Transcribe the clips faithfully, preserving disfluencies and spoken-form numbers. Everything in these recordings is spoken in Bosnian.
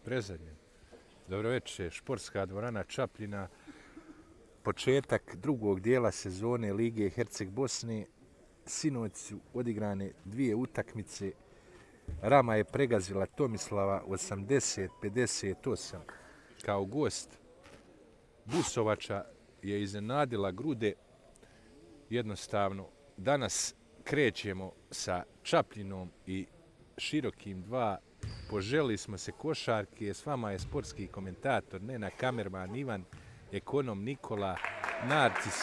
prezadnjem. Dobro večer, športska dvorana Čapljina. Početak drugog dijela sezone Lige Herceg Bosne. Sinoć su odigrane dvije utakmice. Rama je pregazila Tomislava osamdeset pedeset osam kao gost. Busovača je iznenadila Grude. Jednostavno, danas krećemo sa Čapljinom i Širokim dva. Poželili smo se košarke, s vama je sportski komentator, Nena, kamerman Ivan, ekonom Nikola, Narcis.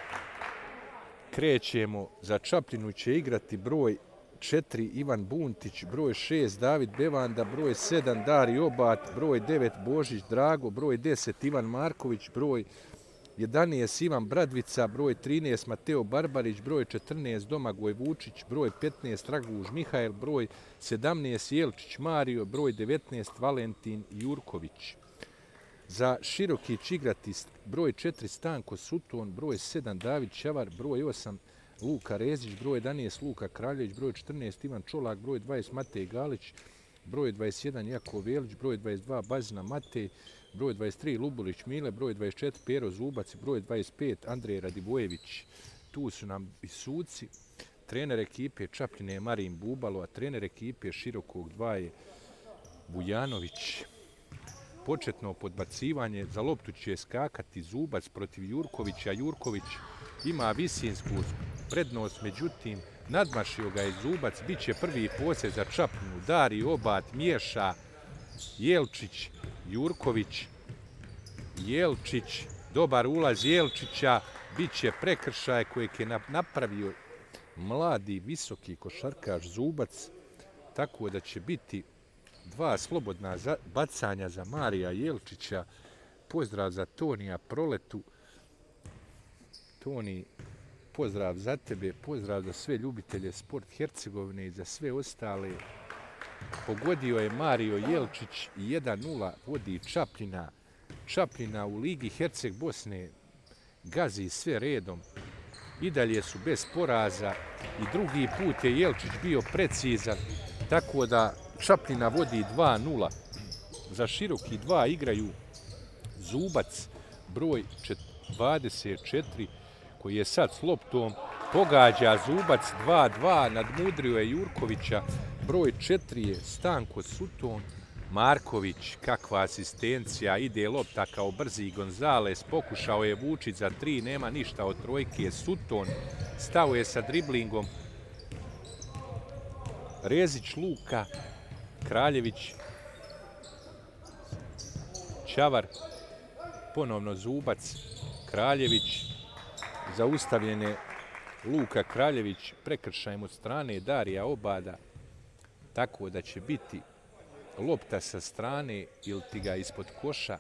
Krećemo, za Čapljinu će igrati broj četiri Ivan Buntić, broj šest David Bevanda, broj sedam Dari Obat, broj devet Božić Drago, broj deset Ivan Marković, broj jedanaest Ivan Bradvica, broj trinaest Mateo Barbarić, broj četrnaest Domagoj Vučić, broj petnaest Raguž Mihajl, broj sedamnaest Jelčić Mario, broj devetnaest Valentin Jurković. Za Široki će igrati broj četiri Stanko Suton, broj sedam David Čavar, broj osam Luka Rezić, broj jedanaest Luka Kraljević, broj četrnaest Ivan Čolak, broj dvadeset Matej Galić, broj dvadeset jedan Jakov Velić, broj dvadeset dva Bazina Matej, broj dvadeset tri Lubulić Mile, broj dvadeset četiri Pero Zubac i broj dvadeset pet Andrej Radivojević. Tu su nam i suci. Trener ekipe Čapljine je Marin Bubalo, a trener ekipe Širokog dva je Bujanović. Početno podbacivanje, za loptu će skakati Zubac protiv Jurkovića. Jurković ima visinsku prednost, međutim nadmašio ga je Zubac, bit će prvi posjed za Čapljinu. Dari Obat miješa, Jelčić, Jurković, Jelčić, dobar ulaz Jelčića, bit će prekršaj kojeg je napravio mladi, visoki košarkaš Zubac, tako da će biti dva slobodna bacanja za Marija Jelčića. Pozdrav za Tonija Proletu. Toni, pozdrav za tebe, pozdrav za sve ljubitelje sport Hercegovine i za sve ostale. Pogodio je Mario Jelčić i jedan nula vodi Čapljina. Čapljina u Ligi Herceg Bosne gazi sve redom. I dalje su bez poraza i drugi put je Jelčić bio precizan, tako da Čapljina vodi dva nula. Za Široki dva igraju Zubac, broj dvadeset četiri, koji je sad s loptom, pogađa Zubac dva dva, nadmudrio je Jurkovića, broj četiri je Stanko Suton, Marković, kakva asistencija, ide lopta kao brzi Gonzales, pokušao je Vučić za tri, nema ništa od trojke, Suton stao je sa driblingom, Rezić Luka, Kraljević, Čavar, ponovno Zubac, Kraljević, zaustavljene Luka Kraljević, prekršajem od strane Darija Obada, tako da će biti lopta sa strane ili ti ga ispod koša.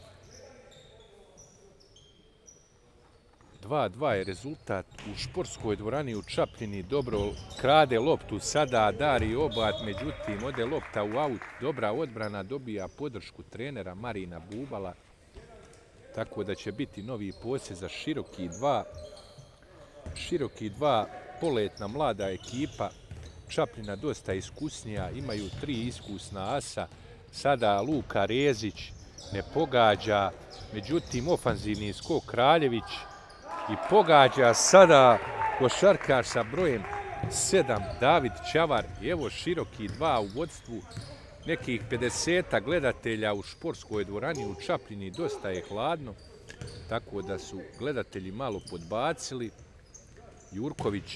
dva dva je rezultat u športskoj dvorani u Čapljini. Dobro krade loptu sada Dari Obat, međutim ode lopta u aut. Dobra odbrana, dobija podršku trenera Marina Bubala. Tako da će biti novi posjed za Široki dva. Široki dva, poletna mlada ekipa. Čapljina dosta iskusnija, imaju tri iskusna asa. Sada Luka Rezić ne pogađa, međutim ofanzivni skok Kraljević i pogađa sada košarkaš sa brojem sedam David Čavar. I evo Široki dva u vodstvu, nekih pedeseta gledatelja u športskoj dvorani u Čapljini, dosta je hladno, tako da su gledatelji malo podbacili. Jurković,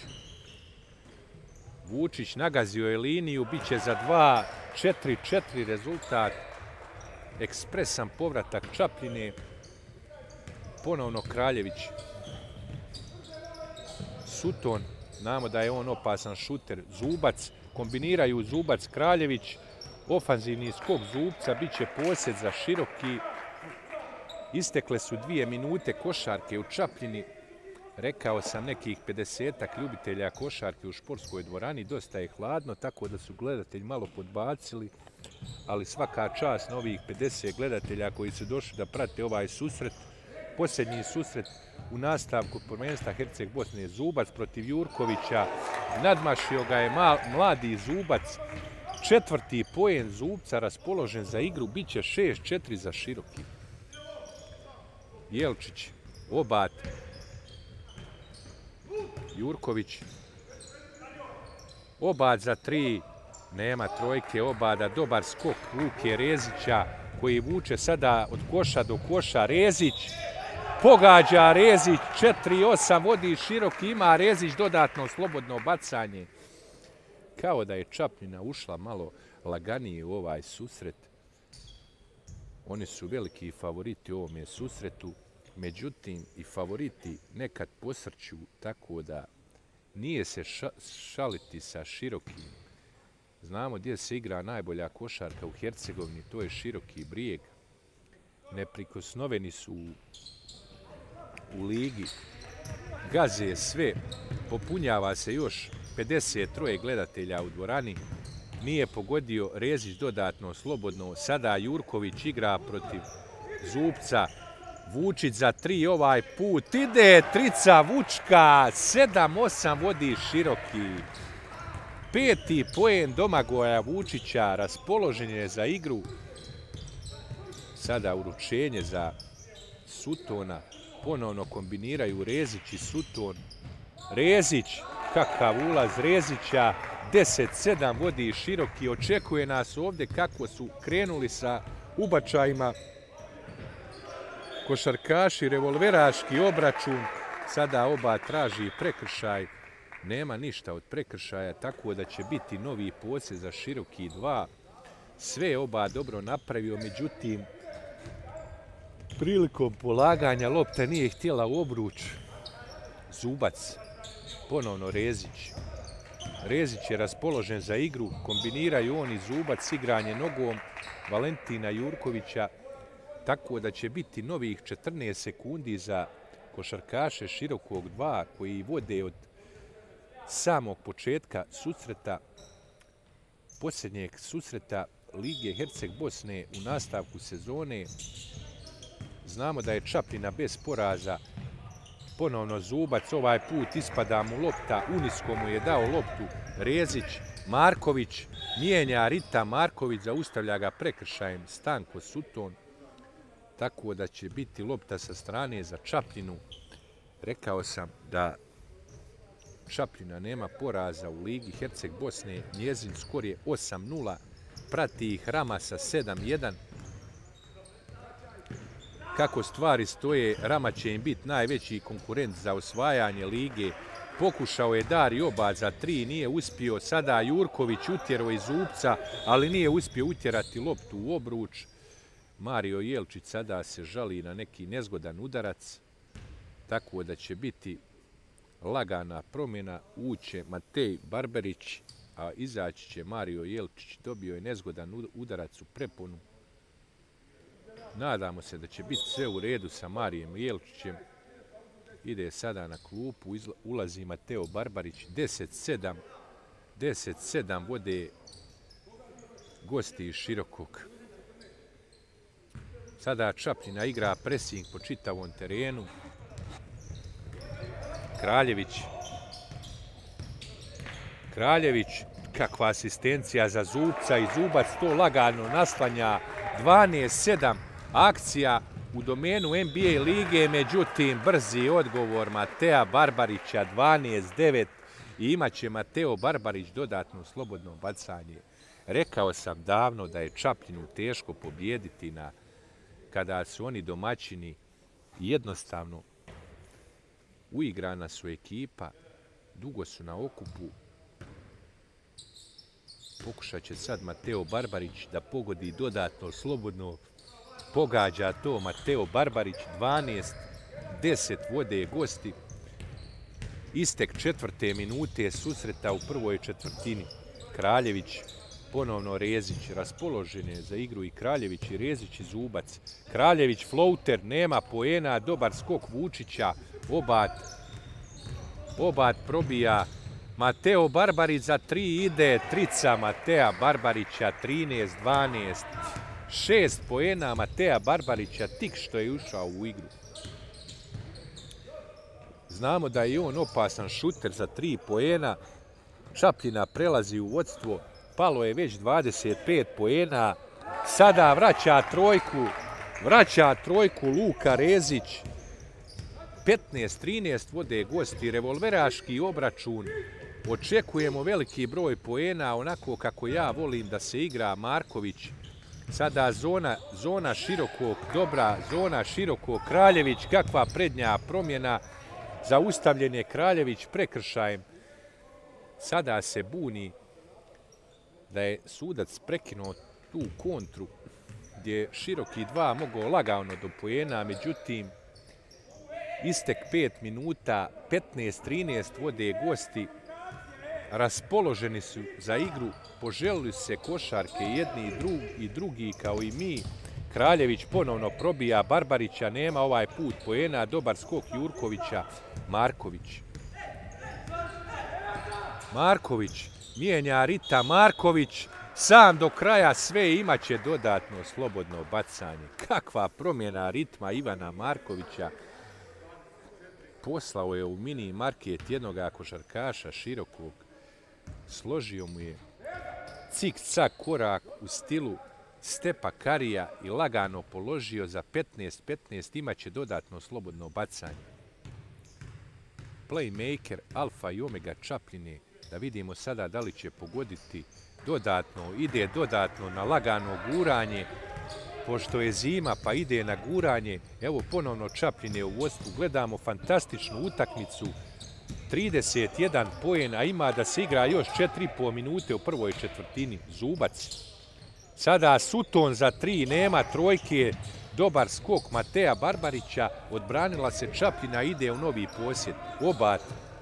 Vučić nagazio je liniju, bit će za dva četiri četiri rezultat. Ekspresan povratak Čapljine, ponovno Kraljević. Suton, znamo da je on opasan šuter. Zubac, kombiniraju Zubac Kraljević, ofanzivni skok Zubca, bit će posjed za Široki. Istekle su dvije minute košarke u Čapljini. Rekao sam nekih pedesetak ljubitelja košarke u športskoj dvorani, dosta je hladno, tako da su gledatelji malo podbacili, ali svaka čast na ovih pedeset gledatelja koji su došli da prate ovaj susret. Posljednji susret u nastavku prvenstva Herceg Bosne. Zubac protiv Jurkovića, nadmašio ga je mladi Zubac, četvrti poen Zubca raspoložen za igru, bit će šest četiri za Široki. Jelčić, Obat, Jurković, Obat za tri, nema trojke Obada, dobar skok Luke Rezića koji vuče sada od koša do koša. Rezić, pogađa Rezić, četiri osam vodi Široki, ima Rezić dodatno slobodno bacanje. Kao da je Čapljina ušla malo laganije u ovaj susret. Oni su veliki favoriti u ovome susretu, međutim i favoriti nekad posrću, tako da nije se šaliti sa Širokim. Znamo gdje se igra najbolja košarka u Hercegovini, to je Široki Brijeg. Neprikosnoveni su u, u ligi. Gaze sve, popunjava se još pedeset tri gledatelja u dvorani. Nije pogodio Rezić dodatno slobodno. Sada Jurković igra protiv Zubca. Vučić za tri ovaj put. Ide trica Vučka. sedam osam vodi Široki. Peti poen Domagoja Vučića. Raspoložen je za igru. Sada uručenje za Sutona. Ponovno kombiniraju Rezić i Suton. Rezić, kakav ulaz Rezića. deset sedam vodi Široki. Očekuje nas ovdje kako su krenuli sa ubačajima košarkaši, revolveraški obračun. Sada oba traži prekršaj. Nema ništa od prekršaja, tako da će biti novi posjed za Široki dva. Sve oba dobro napravio, međutim, prilikom polaganja lopta nije htjela u obruč. Zubac, ponovno Rezić. Rezić je raspoložen za igru, kombiniraju on i Zubac, igranje nogom Valentina Jurkovića, tako da će biti novih četrnaest sekundi za košarkaše Širokog dva koji vode od samog početka susreta, posljednjeg susreta Lige Herceg Bosne u nastavku sezone. Znamo da je Čapljina bez poraza. Ponovno Zubac, ovaj put ispada mu lopta, unisko mu je dao loptu Rezić. Marković mijenja ritam, Marković zaustavlja ga prekršajem Stanko Suton. Tako da će biti lopta sa strane za Čapljinu. Rekao sam da Čapljina nema poraza u Ligi Herceg Bosne, njezin skor je osam nula, prati ih Rama sa sedam jedan. Kako stvari stoje, Rama će im biti najveći konkurent za osvajanje lige. Pokušao je Dario Obat za tri, nije uspio. Sada Jurković utjerao iz Zubca, ali nije uspio utjerati loptu u obruč. Mario Jelčić sada se žali na neki nezgodan udarac, tako da će biti lagana promjena. Uće Matej Barbarić, a izaći će Mario Jelčić. Dobio je nezgodan udarac u preponu. Nadamo se da će biti sve u redu sa Marijem Jelčićem. Ide sada na klupu, ulazi Mateo Barbarić, deset sedam. deset sedam vode gosti iz Širokog. Sada Čapljina igra presing po čitavom terenu. Kraljević. Kraljević, kakva asistencija za Zubca i Zubac to lagano naslanja. dvanaest sedam akcija u domenu N B A lige, međutim brzi odgovor Mateja Barbarića dvanaest devet i imaće Mateo Barbarić dodatno slobodno bacanje. Rekao sam davno da je Čapljinu teško pobijediti na kada su oni domaćini. Jednostavno uigrana su ekipa, dugo su na okupu. Pokušat će sad Mateo Barbarić da pogodi dodatno slobodno. Pogađa to Mateo Barbarić, dvanaest deset vode gosti. Istek četvrte minute susreta u prvoj četvrtini. Kraljević, ponovno Rezić, raspoložen je za igru i Kraljević i Rezić i Zubac. Kraljević, floater, nema poena, dobar skok Vučića, Obat. Obat probija. Mateo Barbarić za tri ide, trica Mateja Barbarića, trinaest dvanaest. Šest poena Mateja Barbarića tik što je ušao u igru. Znamo da je on opasan šuter za tri poena. Čapljina prelazi u vodstvo palo je već dvadeset pet poena, sada vraća trojku, vraća trojku Luka Rezić, petnaest trinaest vode gosti, revolveraški obračun, očekujemo veliki broj poena, onako kako ja volim da se igra. Marković, sada zona, zona širokog, dobra zona širokog, Kraljević, kakva prednja promjena, zaustavljen je Kraljević prekršajem. Sada se buni da je sudac prekinuo tu kontru gdje je široki dva mogao lagano do poena, međutim istek pet minuta, petnaest trinaest vode gosti, raspoloženi su za igru, poželili se košarke jedni i drugi, i drugi kao i mi. Kraljević ponovno probija Barbarića, nema ovaj put poena, dobar skok Jurkovića. Marković. Marković mijenja ritam, Marković sam do kraja sve imaće dodatno slobodno bacanje. Kakva promjena ritma Ivana Markovića. Poslao je u mini market jednoga košarkaša širokog, složio mu je cik-cak korak u stilu Stepa Karija i lagano položio za petnaest petnaest, imaće dodatno slobodno bacanje. Playmaker alfa i omega Čapljine, da vidimo sada da li će pogoditi dodatno, ide dodatno na lagano guranje, pošto je zima pa ide na guranje. Evo ponovno Čapljine u vodstvu, gledamo fantastičnu utakmicu, trideset jedan poena, ima da se igra još četiri i po minute u prvoj četvrtini. Zubac, sada Sutton za tri, nema trojke, dobar skok Mateja Barbarića, odbranila se Čapljina, ide u novi posjed. Obat,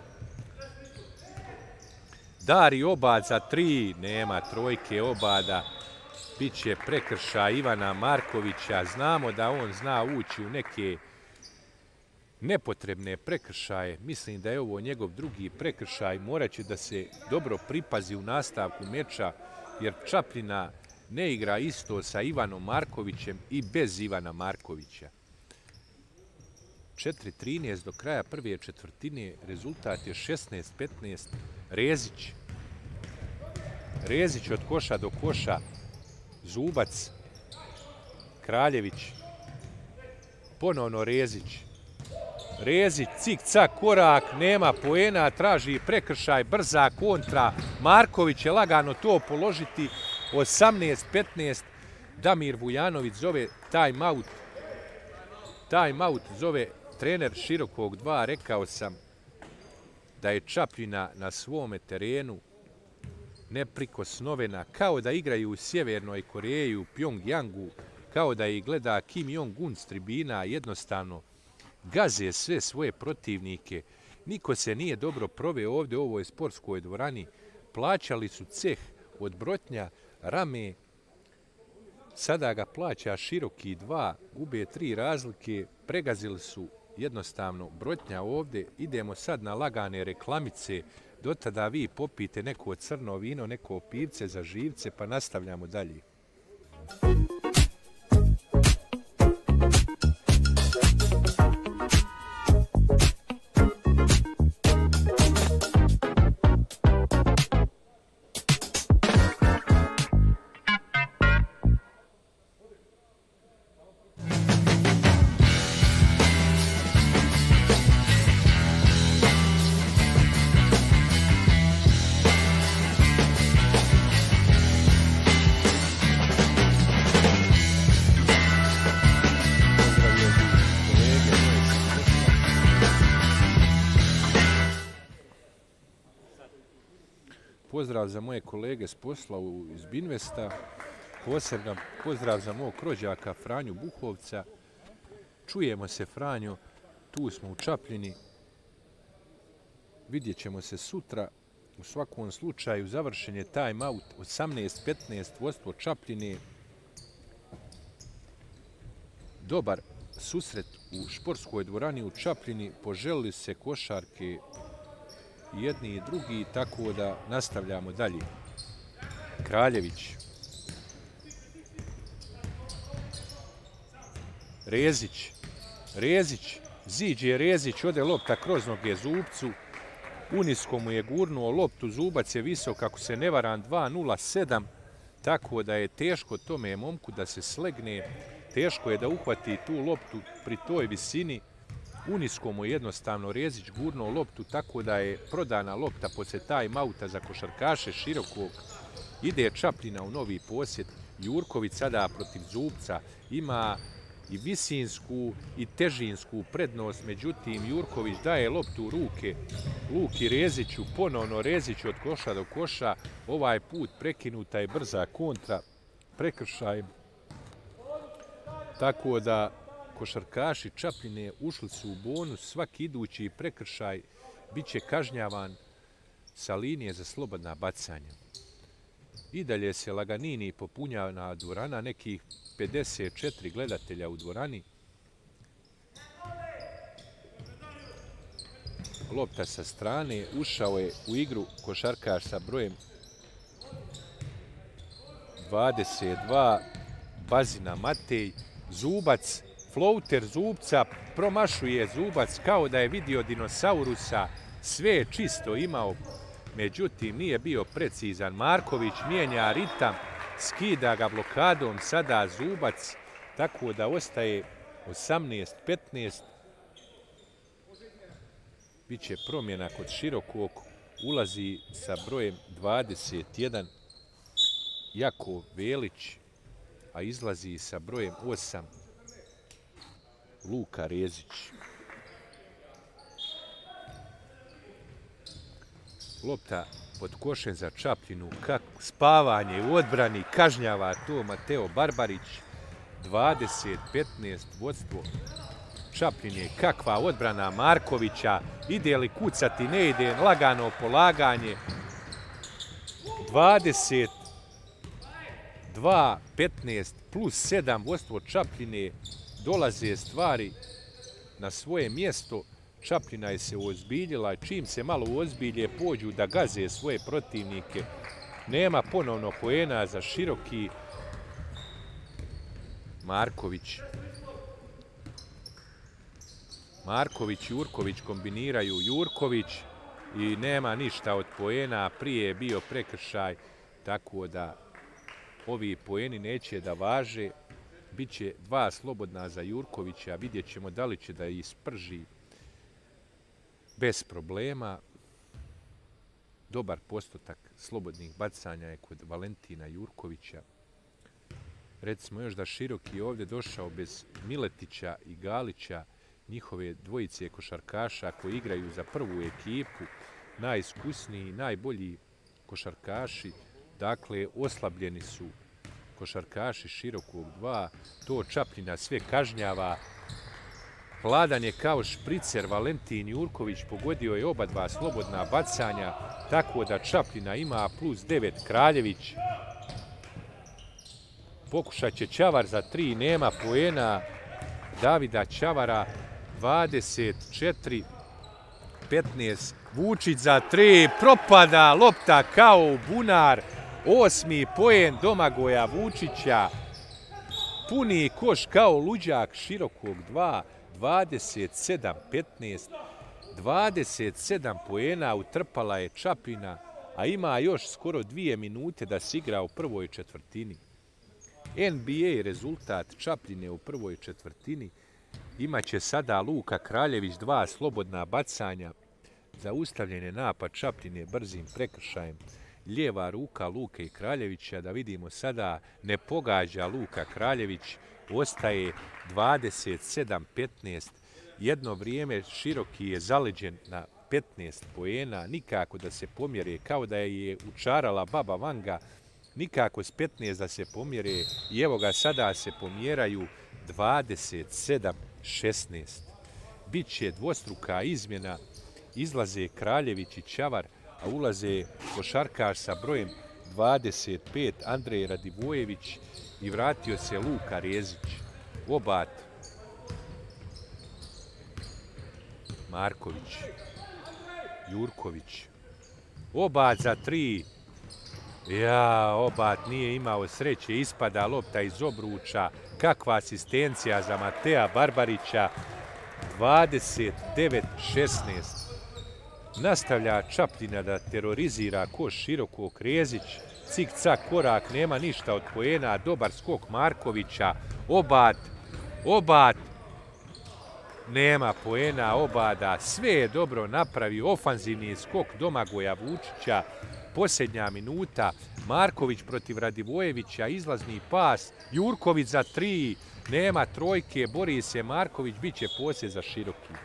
Dari Obad za tri, nema trojke Obada, bit će prekršaj Ivana Markovića. Znamo da on zna ući u neke nepotrebne prekršaje. Mislim da je ovo njegov drugi prekršaj. Morat će da se dobro pripazi u nastavku meča, jer Čapljina ne igra isto sa Ivanom Markovićem i bez Ivana Markovića. četiri trinaest do kraja prve četvrtine, rezultat je šesnaest petnaest. Rezić. Rezić od koša do koša. Zubac. Kraljević. Ponovno Rezić. Rezić, cik-cak korak, nema poena, traži prekršaj, brza kontra. Marković je lagano to položiti. osamnaest petnaest. Damir Vujanović zove time out. Time out zove trener širokog dva. Rekao sam da je Čapljina na svome terenu neprikosnovena, kao da igraju u Sjevernoj Koreji, u Pjongjangu, kao da ih gleda Kim Jong-un s tribina, jednostavno gaze sve svoje protivnike. Niko se nije dobro proveo ovdje u ovoj sportskoj dvorani. Plaćali su ceh od Brotnja, Rame, sada ga plaća široki dva, gube tri razlike, pregazili su jednostavno Brotnja ovdje. Idemo sad na lagane reklamice, do tada vi popijte neko crno vino, neko pivce za živce, pa nastavljamo dalje. Pozdrav za moje kolege s posla iz Binvesta, posebno pozdrav za mog rođaka Franju Buhovca. Čujemo se, Franjo, tu smo u Čapljini, vidjet ćemo se sutra. U svakom slučaju završen je time out, osamnaest petnaest vodstvo Čapljine. Dobar susret u športskoj dvorani u Čapljini, poželili se košarke jedni i drugi, tako da nastavljamo dalje. Kraljević. Rezić. Rezić. Ziđe Rezić, ode lopta kroz noge Zubcu. Unisko mu je gurnuo loptu, Zubac je visok, ako se ne varam, dva nula sedam, tako da je teško tome momku da se slegne, teško je da uhvati tu loptu pri toj visini. Unisko mu je jednostavno Rezić gurnuo loptu, tako da je prodana lopta poslije time-outa za košarkaše Širokog. Ide Čapljina u novi posjed. Jurković sada protiv Zubca ima i visinsku i težinsku prednost, međutim Jurković daje loptu u ruke Luki Reziću, ponovno Rezić od koša do koša, ovaj put prekinuta je brza kontra prekršajem. Tako da košarkaši Čapljine ušli su u bonus, svaki idući prekršaj bit će kažnjavan sa linije za slobodna bacanja. I dalje se laganini popunjava dvorana, nekih pedeset četiri gledatelja u dvorani. Lopta sa strane, ušao je u igru košarkaš sa brojem dvadeset dva, Bazina Matej. Zubac, flauter Zubca, promašuje Zubac kao da je vidio dinosaurusa, sve je čisto imao, međutim nije bio precizan. Marković mijenja ritam, skida ga blokadom, sada Zubac, tako da ostaje osamnaest petnaest. Biće promjena kod Širokog, ulazi sa brojem dvadeset jedan Jakov Velić, a izlazi sa brojem osam Luka Rezić. Lopta pod košem za Čapljinu, kako spavanje u odbrani, kažnjava to Mateo Barbarić. dvadeset petnaest vodstvo Čapljine, kakva odbrana Markovića, ide li kucati, ne ide, lagano polaganje. dvadeset dva petnaest plus sedam vodstvo Čapljine, dolaze stvari na svoje mjesto. Čapljina je se uozbiljila, čim se malo uozbilje pođu da gaze svoje protivnike. Nema ponovno poena za Široki. Marković. Marković i Jurković kombiniraju. Jurković i nema ništa od poena, prije je bio prekršaj, tako da ovi poeni neće da važe. Biće dva slobodna za Jurkovića, vidjet ćemo da li će da isprži bez problema. Dobar postotak slobodnih bacanja je kod Valentina Jurkovića. Recimo još da Široki je ovdje došao bez Miletića i Galića, njihove dvojice košarkaša koji igraju za prvu ekipu, najiskusniji, najbolji košarkaši, dakle oslabljeni su košarkaši Širokog dva, to Čapljina sve kažnjava. Hladan je kao špricer, Valentin Jurković pogodio je oba dva slobodna bacanja, tako da Čapljina ima plus devet. Kraljević. Pokušat će Ćavar za tri, nema poena Davida Ćavara. dvadeset četiri petnaest. Vučić za tri, propada lopta kao bunar. Osmi poen Domagoja Vučića. Puni koš kao luđak Širokog dva. dvadeset sedam petnaest. dvadeset sedam poena utrpala je Čapljina, a ima još skoro dvije minute da se igra u prvoj četvrtini. N B A rezultat Čapljine u prvoj četvrtini. Imaće sada Luka Kraljević dva slobodna bacanja. Zaustavljen je napad Čapljine brzim prekršajem. Lijeva ruka Luke i Kraljevića, da vidimo sada, ne pogađa Luka Kraljević, ostaje dvadeset sedam petnaest. Jedno vrijeme Široki je zaleđen na petnaest poena, nikako da se pomjere, kao da je učarala baba Vanga, nikako s petnaest da se pomjere i evo ga sada se pomjeraju dvadeset sedam šesnaest. Biće dvostruka izmjena, izlaze Kraljević i Ćavar, a ulaze košarkaš sa brojem dvadeset pet Andrej Radivojević i vratio se Luka Rezić. Obat. Marković. Jurković. Obat za tri. Ja, Obat nije imao sreće, ispada lopta iz obruča. Kakva asistencija za Matea Barbarića. dvadeset devet šesnaest. Nastavlja Čapljina da terorizira koš Širokog. Rezić, cik-cak korak, nema ništa od poena, dobar skok Markovića, Obat, Obat, nema poena Obada, sve je dobro napravio, ofanzivni skok Domagoja Vučića, posljednja minuta, Marković protiv Radivojevića, izlazni pas, Jurković za tri, nema trojke, bori se Marković, bit će poslije za Široki.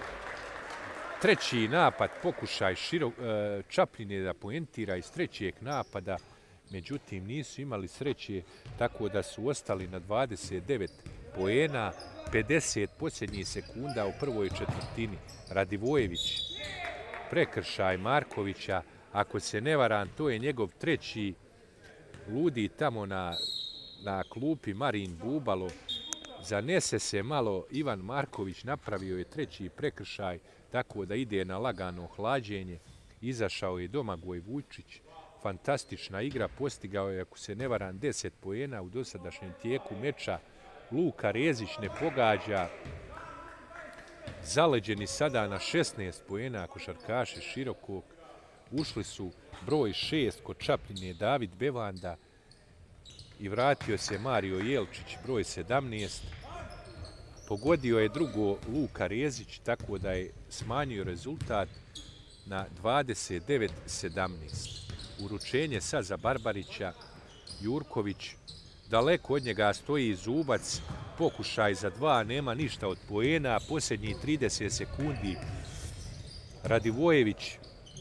Treći napad, pokušaj širo, Čapljine da poentira iz trećeg napada, međutim nisu imali sreće, tako da su ostali na dvadeset devet poena, pedeset posljednjih sekunda u prvoj četvrtini. Radivojević, prekršaj Markovića, ako se ne varam, to je njegov treći, ludi tamo na, na klupi Marin Bubalo, zanese se malo Ivan Marković, napravio je treći prekršaj, tako da ide na lagano hlađenje. Izašao je Domagoj Vučić, fantastična igra, postigao je, ako se ne varam, deset poena u dosadašnjem tijeku meča. Luka Rezić ne pogađa, zaleđeni sada na šesnaest poena košarkaši Širokog. Ušli su broj šest kod Čapljine David Bevanda i vratio se Mario Jelčić, broj sedamnaest. Pogodio je drugo Luka Rezić, tako da je smanjio rezultat na dvadeset devet sedamnaest. Uručenje sad za Barbarića, Jurković, daleko od njega stoji Zubac, pokušaj za dva, nema ništa od poena, posljednjih trideset sekundi. Radivojević,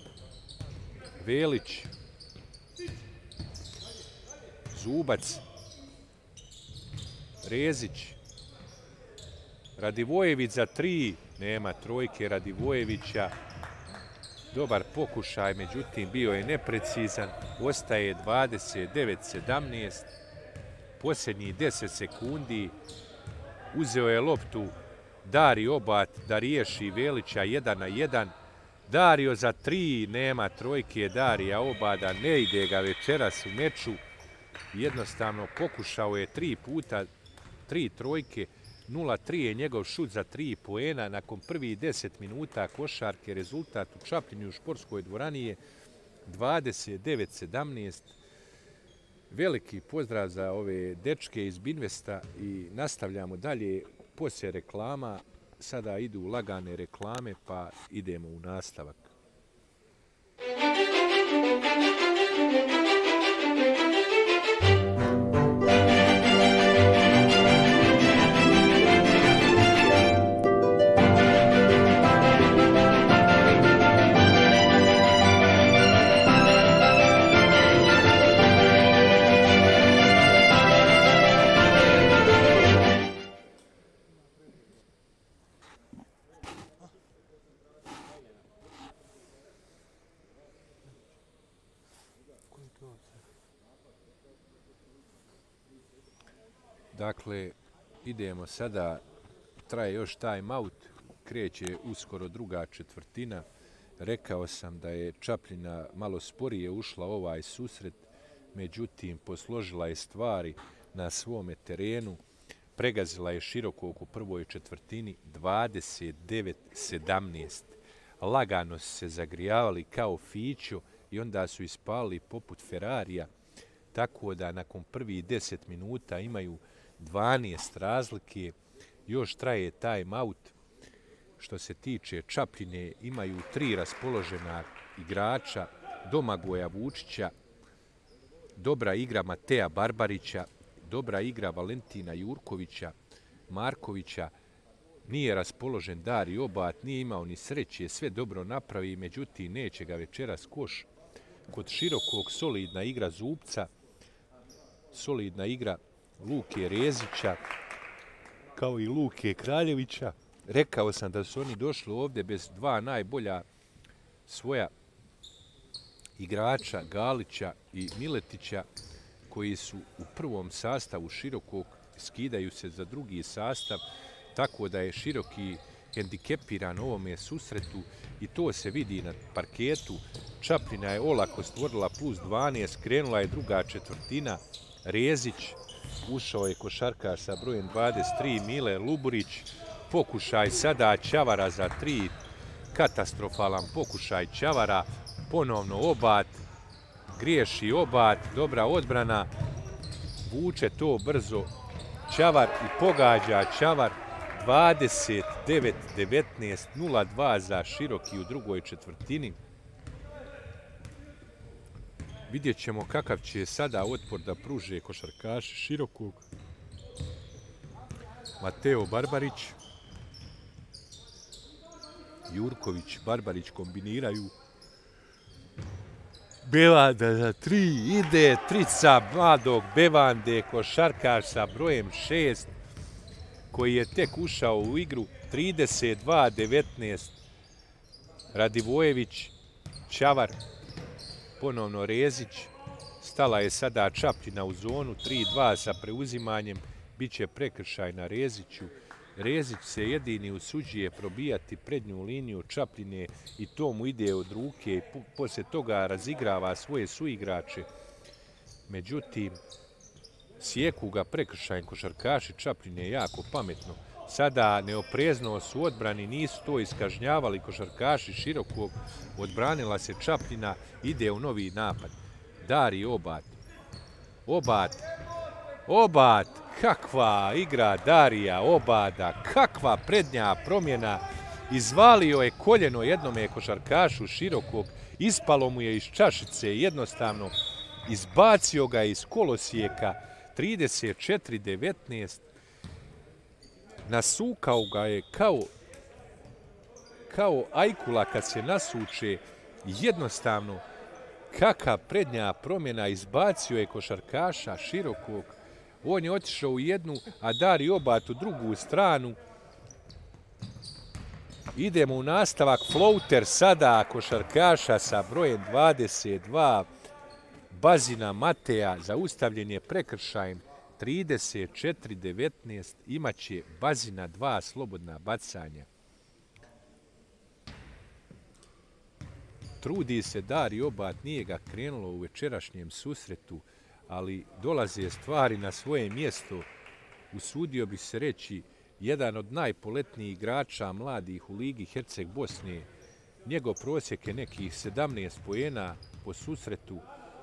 Velić, Zubac, Rezić, Radivojević za tri, nema trojke Radivojevića. Dobar pokušaj, međutim bio je neprecizan, ostaje dvadeset devet sedamnaest. Posljednjih deset sekundi uzeo je loptu Dario Obat da riješi Velića jedan na jedan. Dario za tri, nema trojke Darija Obada, ne ide ga večeras u meču. Jednostavno pokušao je tri puta, tri trojke, nula tri je njegov šut za tri poena. Nakon prvih deset minuta košarke rezultat u Čapljini u športskoj dvorani je dvadeset devet sedamnaest. Veliki pozdrav za ove dečke iz Binvesta i nastavljamo dalje poslije reklama. Sada idu lagane reklame pa idemo u nastavak. Dakle, idemo sada, traje još time out, kreće uskoro druga četvrtina. Rekao sam da je Čapljina malo sporije ušla u ovaj susret, međutim posložila je stvari na svome terenu, pregazila je Širokog u prvoj četvrtini dvadeset devet sedamnaest. Lagano su se zagrijavali kao fićo i onda su ispali poput Ferrarija, tako da nakon prvih deset minuta imaju dvanaest razlike, još traje time out. Što se tiče Čapljine, imaju tri raspoložena igrača, Domagoja Vučića, dobra igra Mateja Barbarića, dobra igra Valentina Jurkovića, Markovića, nije raspoložen Dario Obat, nije imao ni sreće, sve dobro napravi, međutim neće ga večeras koš. Kod Širokog solidna igra Zubca, solidna igra Luke Rezića, kao i Luke Kraljevića. Rekao sam da su oni došli ovdje bez dva najbolja svoja igrača, Galića i Miletića, koji su u prvom sastavu Širokog, skidaju se za drugi sastav, tako da je Široki hendikepiran ovome susretu i to se vidi na parketu. Čapljina je olako stvorila plus dvanaest, krenula je druga četvrtina. Rezić, ušao je košarkaš sa brojem dvadeset tri, Mile Luburić, pokušaj sada Ćavara za tri, katastrofalan pokušaj Čavara, ponovno Obat, griješi Obat, dobra odbrana, vuče to brzo Čavar i pogađa Čavar dvadeset devet devetnaest, nula dva za Široki u drugoj četvrtini. Vidjet ćemo kakav će sada otpor da pruže košarkaši Širokog. Mateo Barbarić, Jurković, Barbarić kombiniraju. Bevanda za tri, ide trica mladog Bevande, košarkaš sa brojem šest, koji je tek ušao u igru, trideset dva devetnaest. Radivojević, Čavar, ponovno Rezić, stala je sada Čapljina u zonu, tri dva sa preuzimanjem, bit će prekršaj na Reziću. Rezić se jedini usuđuje probijati prednju liniju Čapljine i to mu ide od ruke i poslije toga razigrava svoje suigrače. Međutim, sjeku ga prekršajem košarkaši Čapljine jako pametno. Sada neoprezno su odbrani, nisu to iskažnjavali košarkaši Širokog, odbranila se Čapljina, ide u novi napad. Dari Obat. Obat. Obat. Kakva igra Darija Obada, kakva prednja promjena. Izvalio je koljeno jednome košarkašu Širokog, ispalo mu je iz čašice, jednostavno izbacio ga iz kolosijeka, trideset četiri devetnaest. Nasukao ga je kao, kao ajkula kad se nasuče, jednostavno kakva prednja promjena, izbacio je košarkaša Širokog. On je otišao u jednu, a Dari Obat u drugu stranu. Idemo u nastavak, floater sada košarkaša sa brojem dvadeset dva, Bazina Mateja, zaustavljen je prekršajem, trideset četiri devetnaest, imaće Bazina dva slobodna bacanja. Trudi se Dari Obat, nije ga krenulo u večerašnjem susretu, ali dolaze stvari na svoje mjesto. Usudio bi se reći, jedan od najpoletnijih igrača mladih u Ligi Herceg Bosne. Njegov prosjek je nekih sedamnaest poena po susretu.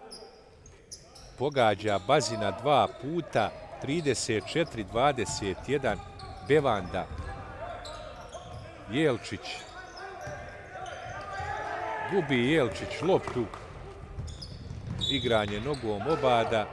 Pogađa Bazina dva puta, trideset četiri dvadeset jedan, Bevanda. Jelčić. Gubi Jelčić loptu. Igranje nogom Obada.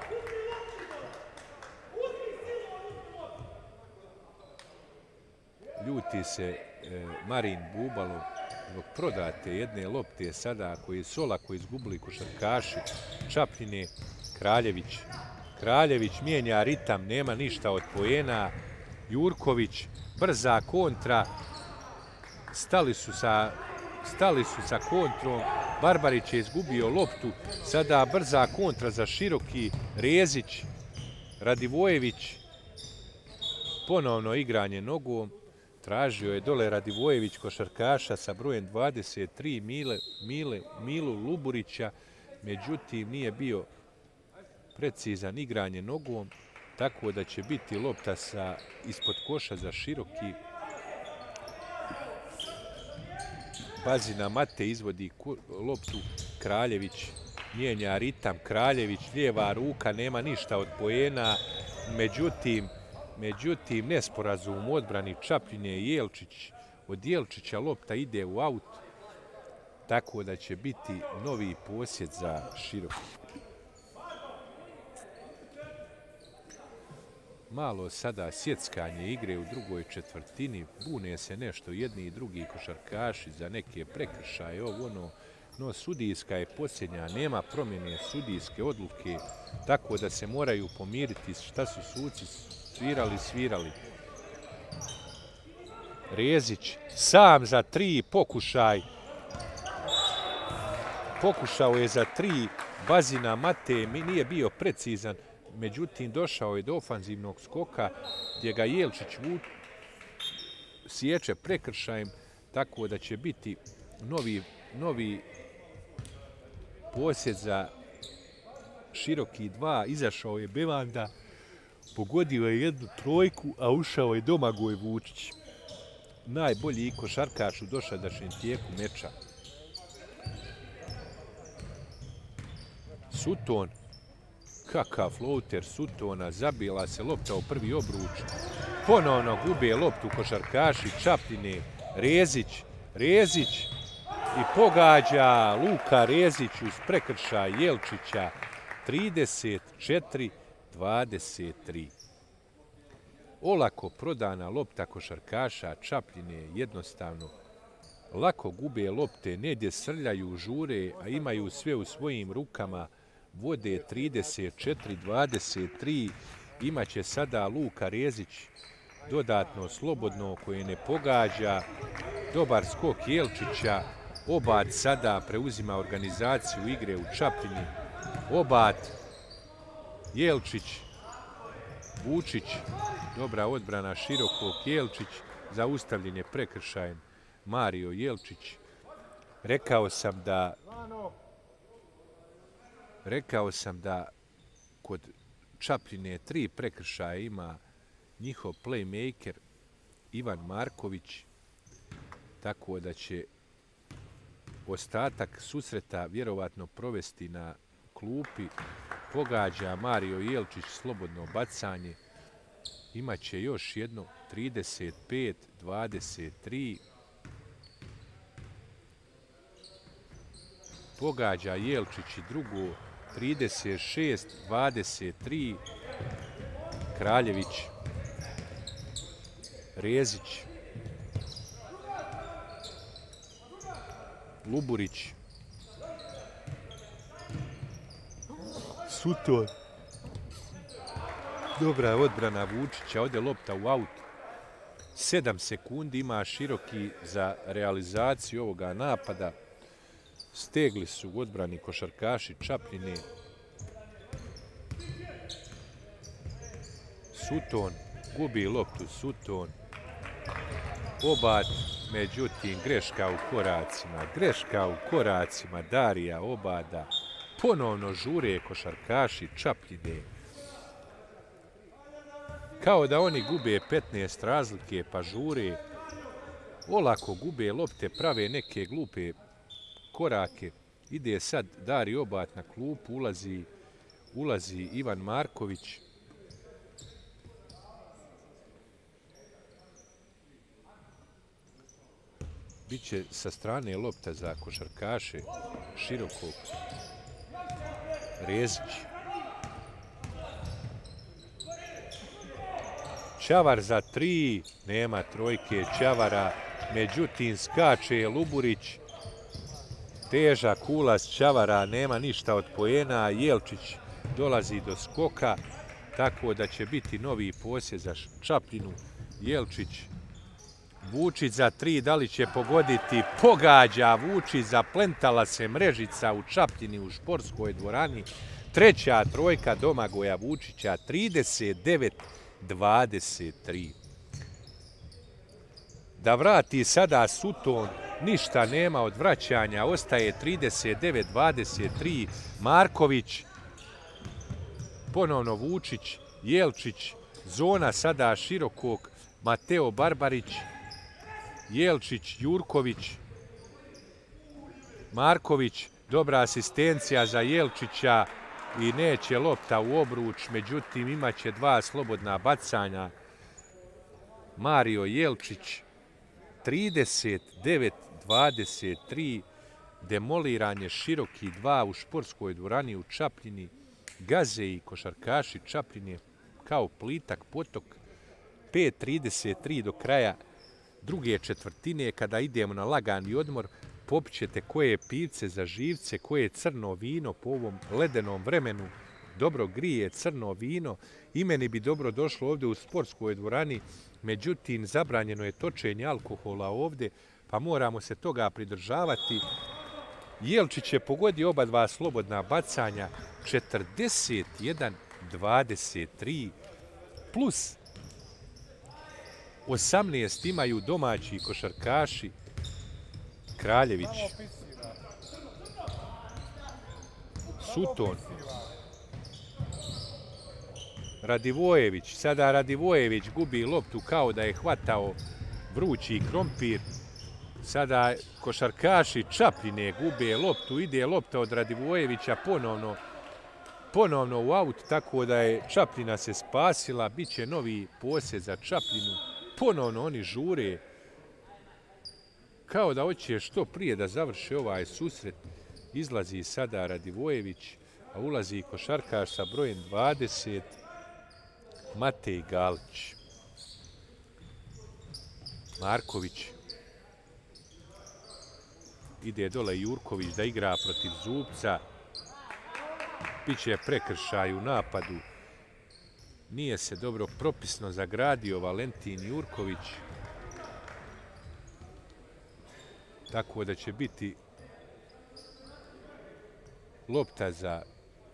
Ljuti se e, Marin Bubalo zbog prodate jedne lopte sada koji su olako izgubili košarkaši Čapljine. Kraljević. Kraljević mijenja ritam, nema ništa od poena. Jurković, brza kontra. Stali su sa, stali su sa kontrom. Barbarić je izgubio loptu. Sada brza kontra za Široki. Rezić, Radivojević. Ponovno igranje nogom. Tražio je dole Radivojević košarkaša sa brojem dvadeset tri Mile, Mile, Milu Luburića. Međutim, nije bio precizan igranje nogom, tako da će biti lopta sa ispod koša za Široki. Bazina Mate izvodi loptu, Kraljević mijenja ritam, Kraljević lijeva ruka, nema ništa od poena, međutim, međutim nesporazum u odbrani Čapljine i Jelčić. Od Jelčića lopta ide u aut, tako da će biti novi posjed za Široki. Malo sada sjeckanje igre u drugoj četvrtini, bune se nešto jedni i drugi košarkaši za neke prekršaje, ovo ono, no sudijska je posljednja, nema promjene sudijske odluke, tako da se moraju pomiriti šta su suci svirali, svirali. Rezić sam za tri, pokušaj. Pokušao je za tri, Bazina Mate nije bio precizan, međutim došao je do ofanzivnog skoka gdje ga Jelčić sječe prekršajem, tako da će biti novi, novi posjed za Široki dva. Izašao je Bevanda, pogodio je jednu trojku, a ušao je Domagoj Vučić. najbolji košarkaš u dosadašnjem tijeku meča. Sutton, kakav floater Suttona, zabila se lopta u prvi obruč. Ponovno gube loptu košarkaši Čapljine, Rezić, Rezić i pogađa Luka Rezić uz prekršaj Jelčića, trideset četiri dvadeset tri. Olako prodana lopta košarkaša Čapljine jednostavno. Lako gube lopte, negdje srljaju, žure, a imaju sve u svojim rukama. Vode trideset četiri dvadeset tri. Imaće sada Luka Rezić dodatno slobodno koje ne pogađa. Dobar skok Jelčića. Obat sada preuzima organizaciju igre u Čapljini. Obat, Jelčić, Vučić, dobra odbrana širokog, Jelčić, zaustavljen je prekršajem Mario Jelčić. Rekao sam da rekao sam da kod Čapljine tri prekršaja ima njihov playmaker Ivan Marković, tako da će ostatak susreta vjerovatno provesti na klupi. Pogađa Mario Jelčić slobodno bacanje. Imaće još jedno trideset pet dvadeset tri. Pogađa Jelčić i drugo trideset šest dvadeset tri. Kraljević, Rezić, Luburić, Sutton. Dobra odbrana Vučića, ode lopta u aut. Sedam sekundi ima široki za realizaciju ovoga napada. Stegli su u odbrani košarkaši Čapljine. Sutton, gubi loptu Sutton. Obat, međutim, greška u koracima. Greška u koracima Darija Obada. Ponovno žure košarkaši Čapljine. Kao da oni gube petnaest razlike pa žure. Olako gube lopte, prave neke glupe korake. Ide sad Dari Obat na klupu, ulazi, ulazi Ivan Marković. Biće sa strane lopta za košarkaše širokog. Rezić. Čavar za tri, nema trojke Čavara, međutim skače Luburić. Težak ulaz Čavara, nema ništa od poena, Jelčić dolazi do skoka, tako da će biti novi posjed za Čapljinu. Jelčić, Vučić za tri, da li će pogoditi? Pogađa Vučić, zaplentala se mrežica u Čapljini u športskoj dvorani. Treća trojka Domagoja Vučića, trideset devet dvadeset tri. Da vrati sada Sutton, ništa nema od vraćanja, ostaje trideset devet dvadeset tri. Marković, ponovno Vučić, Jelčić, zona sada širokog, Mateo Barbarić, Jelčić, Jurković, Marković, dobra asistencija za Jelčića i neće lopta u obruč, međutim imaće dva slobodna bacanja. Mario Jelčić, trideset devet dvadeset tri, demoliranje široki dva u športskoj dvorani u Čapljini. Gaze i košarkaši Čapljine kao plitak potok. pet trideset tri do kraja druge četvrtine, kada idemo na lagani odmor, popićete koje pivce za živce, koje crno vino po ovom ledenom vremenu. Dobro grije crno vino. I meni bi dobro došlo ovdje u sportskoj dvorani, međutim zabranjeno je točenje alkohola ovdje, pa moramo se toga pridržavati. Jelčić je pogodio oba dva slobodna bacanja, četrdeset jedan dvadeset tri, plus osamnaest imaju domaći košarkaši. Kraljević, Sutton, Radivojević. Sada Radivojević gubi loptu kao da je hvatao vrući krompir. Sada košarkaši Čapljine gube loptu, ide lopta od Radivojevića ponovno, ponovno u aut, tako da je Čapljina se spasila, bit će novi posjed za Čapljinu. Ponovno oni žure, kao da hoće što prije da završe ovaj susret. Izlazi sada Radivojević, a ulazi košarkaš sa brojem dvadeset, Matej Galić. Marković. Ide dole Jurković da igra protiv Zubca. Biće prekršaj u napadu. Nije se dobro propisno zagradio Valentin Jurković. Tako da će biti lopta za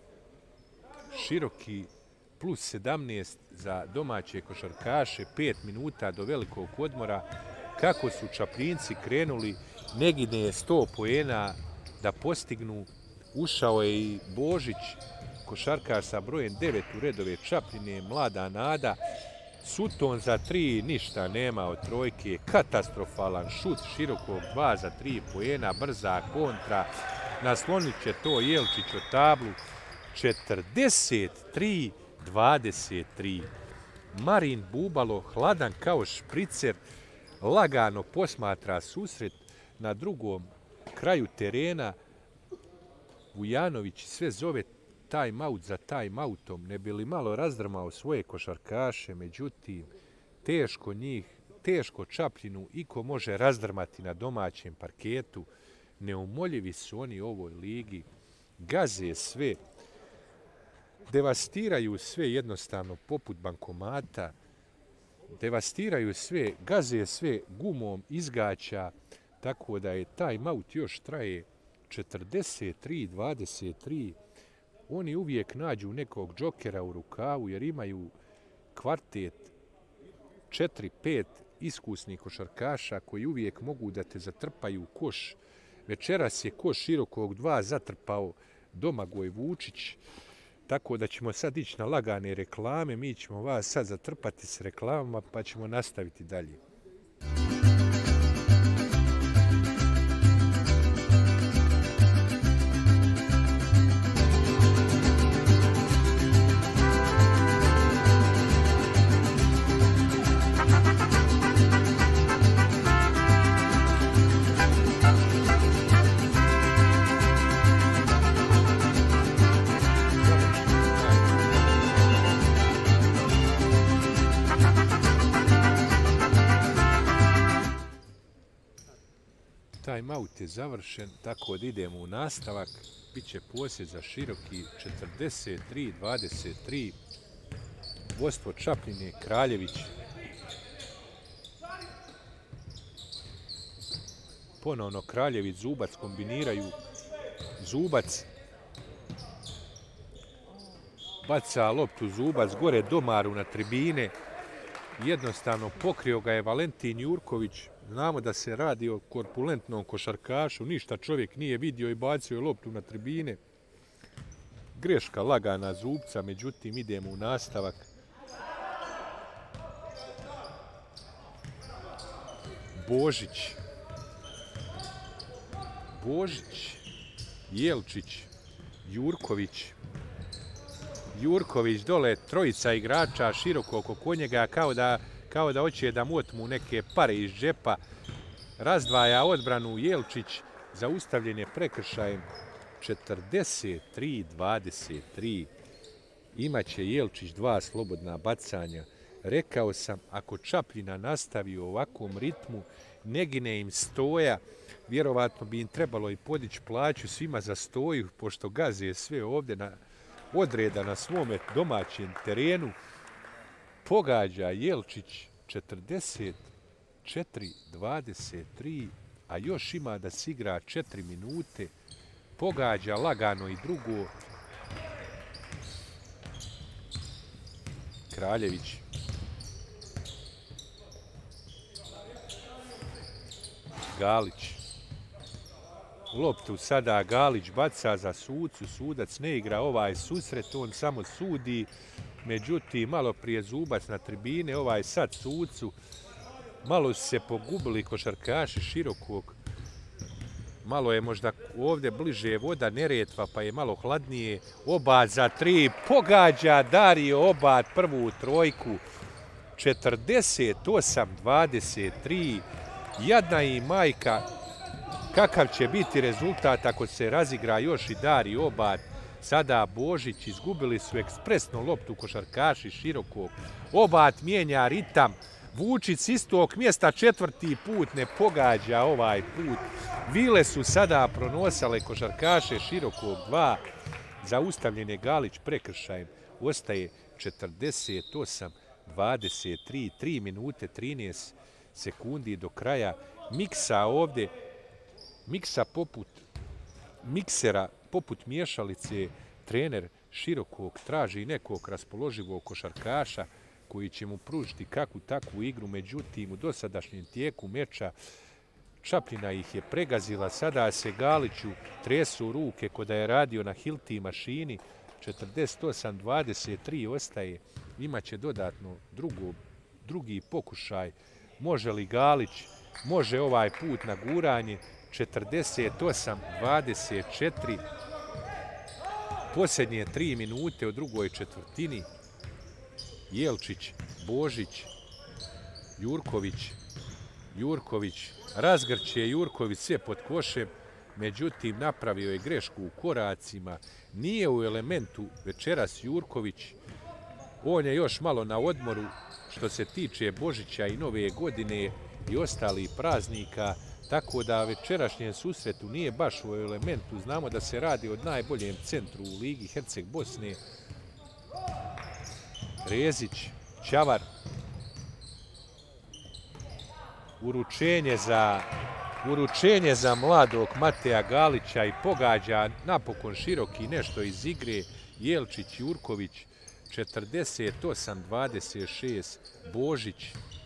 Široki plus sedamnaest za domaće košarkaše, pet minuta do velikog odmora. Kako su Čapljinci krenuli, negine sto poena da postignu. Ušao je i Božić, košarkaš sa brojem devet u redove Čapljine, mlada nada. Sutton za tri, ništa nema od trojke, katastrofalan šut Širokog, dva za tri poena, brza kontra. Naslonit će to Jelčić o tablu, četrdeset tri dvadeset tri. Marin Bubalo, hladan kao špricer, lagano posmatra susret. Na drugom kraju terena Vujanović sve zove time-out za time-outom, ne bi li malo razdrmao svoje košarkaše, međutim, teško njih, teško Čapljinu iko može razdrmati na domaćem parketu. Neumoljivi su oni u ovoj ligi, gaze sve, devastiraju sve jednostavno poput bankomata, devastiraju sve, gaze sve gumom izgaća, tako da je time-out još traje četrdeset tri dvadeset tri. Oni uvijek nađu nekog džokera u rukavu jer imaju kvartet četiri pet iskusnih košarkaša koji uvijek mogu da te zatrpaju u koš. Večeras je koš Širokog dva zatrpao Domagoj Vučić, tako da ćemo sad ići na lagane reklame. Mi ćemo vas sad zatrpati s reklamama pa ćemo nastaviti dalje. Time-out je završen, tako da idemo u nastavak. Biće posjed za Široki, četrdeset tri dvadeset tri. Vodstvo Čapljine, Kraljević. Ponovno Kraljević, Zubac kombiniraju. Zubac baca loptu, Zubac gore Domaru na tribine. Jednostavno pokrio ga je Valentin Jurković. Znamo da se radi o korpulentnom košarkašu, ništa čovjek nije vidio i bacio je loptu na tribine. Greška lagana Zubca, međutim idemo u nastavak. Božić. Božić, Jelčić, Jurković. Jurković dole, trojica igrača Širokog oko njega kao da kao da hoće da mu otmu neke pare iz džepa. Razdvaja odbranu Jelčić, zaustavljen je prekršajem četrdeset tri dvadeset tri. Imaće Jelčić dva slobodna bacanja. Rekao sam, ako Čapljina nastavi u ovakvom ritmu, ne gine im stoja, vjerovatno bi im trebalo i podići plaću svima za stoju, pošto gaze sve ovdje na odreda na svome domaćem terenu. Pogađa Jelčić četrdeset četiri dvadeset tri, a još ima da se igra četiri minute. Pogađa lagano i drugo. Kraljević. Galić. Loptu sada Galić baca za sucu, sudac ne igra ovaj susret, on samo sudi. Međutim, malo prije Zubac na tribine, ovaj sad sucu malo su se pogubili košarkaši Širokog. Malo je možda ovdje bliže voda Neretva, pa je malo hladnije. Obad za tri, pogađa Dario Obad prvu trojku. četrdeset osam dvadeset tri. Jadna i majka, kakav će biti rezultat ako se razigra još i Dario Obad. Sada Božić, izgubili su ekspresno loptu košarkaši Širokog. Obad mijenja ritam. Vučić s istog mjesta četvrti put ne pogađa ovaj put. Vile su sada pronosale košarkaše Širokog dva. Zaustavljen je Galić prekršajem. Ostaje četrdeset osam dvadeset tri. tri minute trinaest sekundi do kraja. Miksa ovdje. Miksa poput miksera, poput miješalice. Trener Širokog traži nekog raspoloživog košarkaša koji će mu pružiti kakvu takvu igru, međutim u dosadašnjem tijeku meča Čapljina ih je pregazila, sada se Galiću tresu ruke ko da je radio na Hilti mašini. četrdeset osam dvadeset tri ostaje, imaće dodatno drugo, drugi pokušaj. Može li Galić, može ovaj put na guranje. četrdeset osam dvadeset četiri, posljednje tri minute u drugoj četvrtini. Jelčić, Božić, Jurković, Jurković, razgrće Jurković sve pod košem, međutim napravio je grešku u koracima, nije u elementu večeras Jurković, on je još malo na odmoru što se tiče Božića i Nove godine i ostalih praznika, tako da večerašnjem susretu nije baš u elementu, znamo da se radi o najboljem centru u Ligi Herceg Bosne. Rezić, Ćavar, uručenje za, uručenje za mladog Mateja Galića i pogađa napokon Široki nešto iz igre. Jelčić, Jurković, četrdeset osam dvadeset šest, Božić.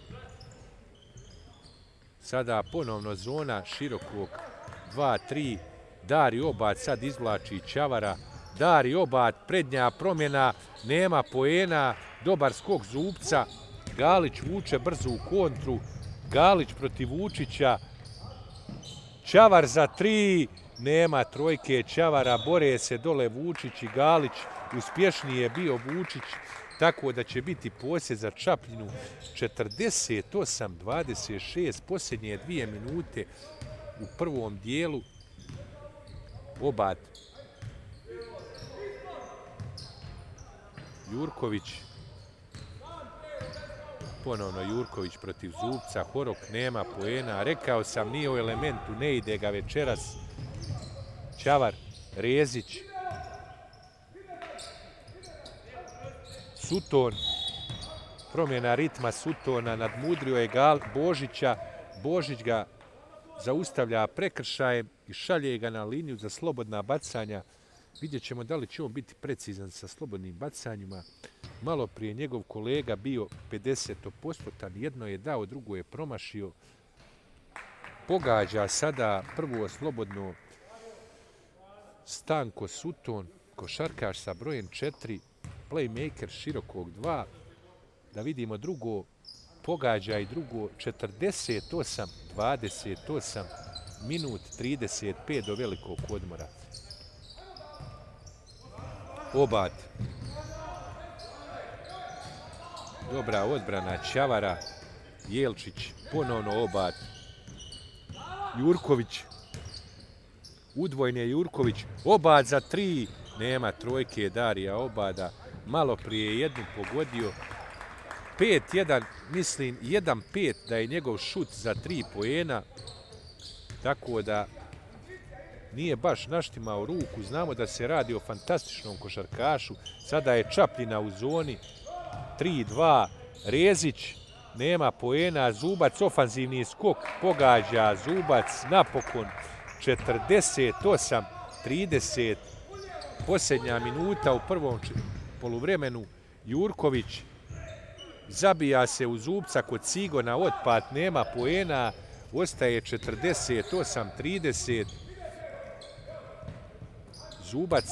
Sada ponovno zona Širokog, dva tri, Dario Obad sad izvlači Ćavara. Dario Obad, prednja promjena, nema poena, dobar skok Zubca. Galić vuče brzo u kontru. Galić protiv Vučića. Ćavar za tri, nema trojke Ćavara, bore se dole Vučić i Galić. Uspješniji je bio Vučić, tako da će biti posjed za Čapljinu. četrdeset osam dvadeset šest, posljednje dvije minute u prvom dijelu. Obad. Jurković. Ponovno Jurković protiv Zubca. Horok nema poena. Rekao sam, nije u elementu, ne ide ga večeras. Ćavar, Rezić. Suton. Promjena ritma Sutona. Nadmudrio je Gal Božića. Božić ga zaustavlja prekršajem i šalje ga na liniju za slobodna bacanja. Vidjet ćemo da li će on biti precizan sa slobodnim bacanjima. Malo prije njegov kolega bio pedeset posto, jedno je dao, drugo je promašio. Pogađa sada prvo slobodno Stanko Suton, košarkaš sa brojem četiri, playmaker Širokog dva. Da vidimo drugo, pogađa i drugo, četrdeset osam dvadeset osam, minut trideset pet do velikog odmora. Obad. Dobra odbrana Ćavara. Jelčić, ponovno Obad. Jurković. Udvojn je Jurković. Obad za tri. Nema trojke Darija Obada. Malo prije jednu pogodio. pet jedan, mislim jedan pet da je njegov šut za tri poena. Tako da nije baš naštimao ruku. Znamo da se radi o fantastičnom košarkašu. Sada je Čapljina u zoni. tri dva. Rezić. Nema poena. Zubac, ofanzivni skok. Pogađa Zubac. Napokon. četrdeset osam trideset. Posljednja minuta u prvom poluvremenu. Jurković. Zabija se u Zubca kod Cigona. Otpad. Nema poena. Ostaje četrdeset osam trideset. Zubac.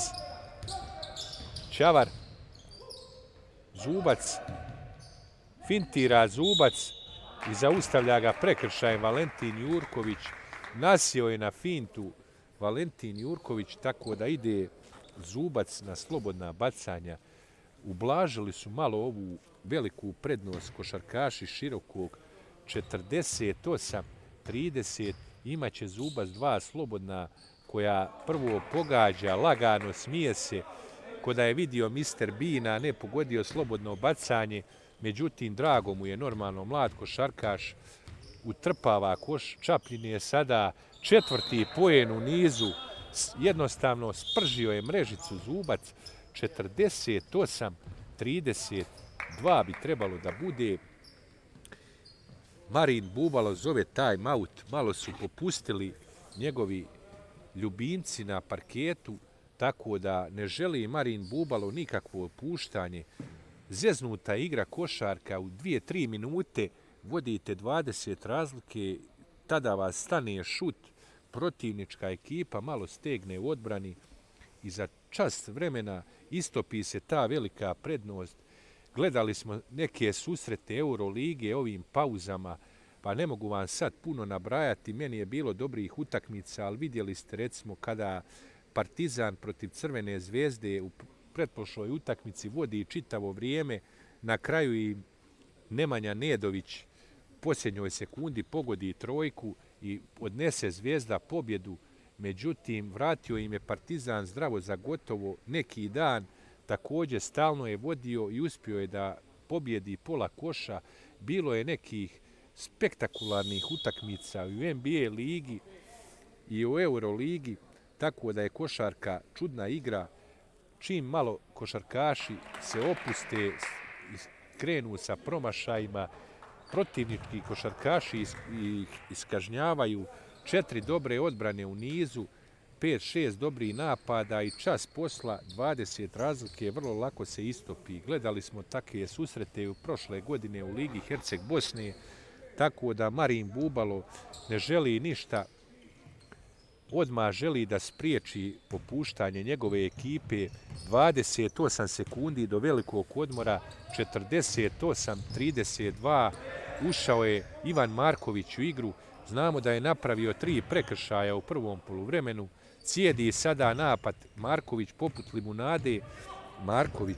Ćavar. Zubac. Fintira Zubac. i zaustavlja ga prekršajem Valentin Jurković. Nasio je na fintu Valentin Jurković, tako da ide Zubac na slobodna bacanja. Ublažili su malo ovu veliku prednost košarkaši Širokog, četrdeset osam trideset. Imaće Zubac dva slobodna koja prvo pogađa, lagano smije se, ko da je vidio mister Bina, ne pogodio slobodno bacanje. Međutim, drago mu je, normalno mlad košarkaš, utrpava koš. Čapljin je sada četvrti poen u nizu, jednostavno spržio je mrežicu Zubac. četrdeset osam trideset dva bi trebalo da bude. Marin Bubalo zove time out, malo su popustili njegovi ljubimci na parketu, tako da ne želi Marin Bubalo nikakvo opuštanje. Zeznuta igra košarka, u dvije tri minute vodite dvadeset razlike, tada vas stane šut, protivnička ekipa malo stegne u odbrani i za čas vremena istopi se ta velika prednost. Gledali smo neke susrete Eurolige ovim pauzama, pa ne mogu vam sad puno nabrajati, meni je bilo dobrih utakmica, ali vidjeli ste recimo kada Partizan protiv Crvene zvezde u pretprošloj utakmici vodi čitavo vrijeme, na kraju i Nemanja Nedović u posljednjoj sekundi pogodi trojku i odnese Zvezda pobjedu. Međutim, vratio im je Partizan zdravo za gotovo neki dan, također stalno je vodio i uspio je da pobjedi pola koša. Bilo je nekih spektakularnih utakmica u N B A ligi i u Euroligi, tako da je košarka čudna igra. Čim malo košarkaši se opuste i krenu sa promašajima, protivnički košarkaši ih iskažnjavaju. Četiri dobre odbrane u nizu, pet šest dobrih napada i čas posla, dvadeset razlike, vrlo lako se istopi. Gledali smo takve susrete u prošle godine u Ligi Herceg Bosne, tako da Marin Bubalo ne želi ništa, odmah želi da spriječi popuštanje njegove ekipe. dvadeset osam sekundi do velikog odmora, četrdeset osam trideset dva, ušao je Ivan Marković u igru. Znamo da je napravio tri prekršaja u prvom poluvremenu. Cijedi sada napad Marković poput limunade. Marković,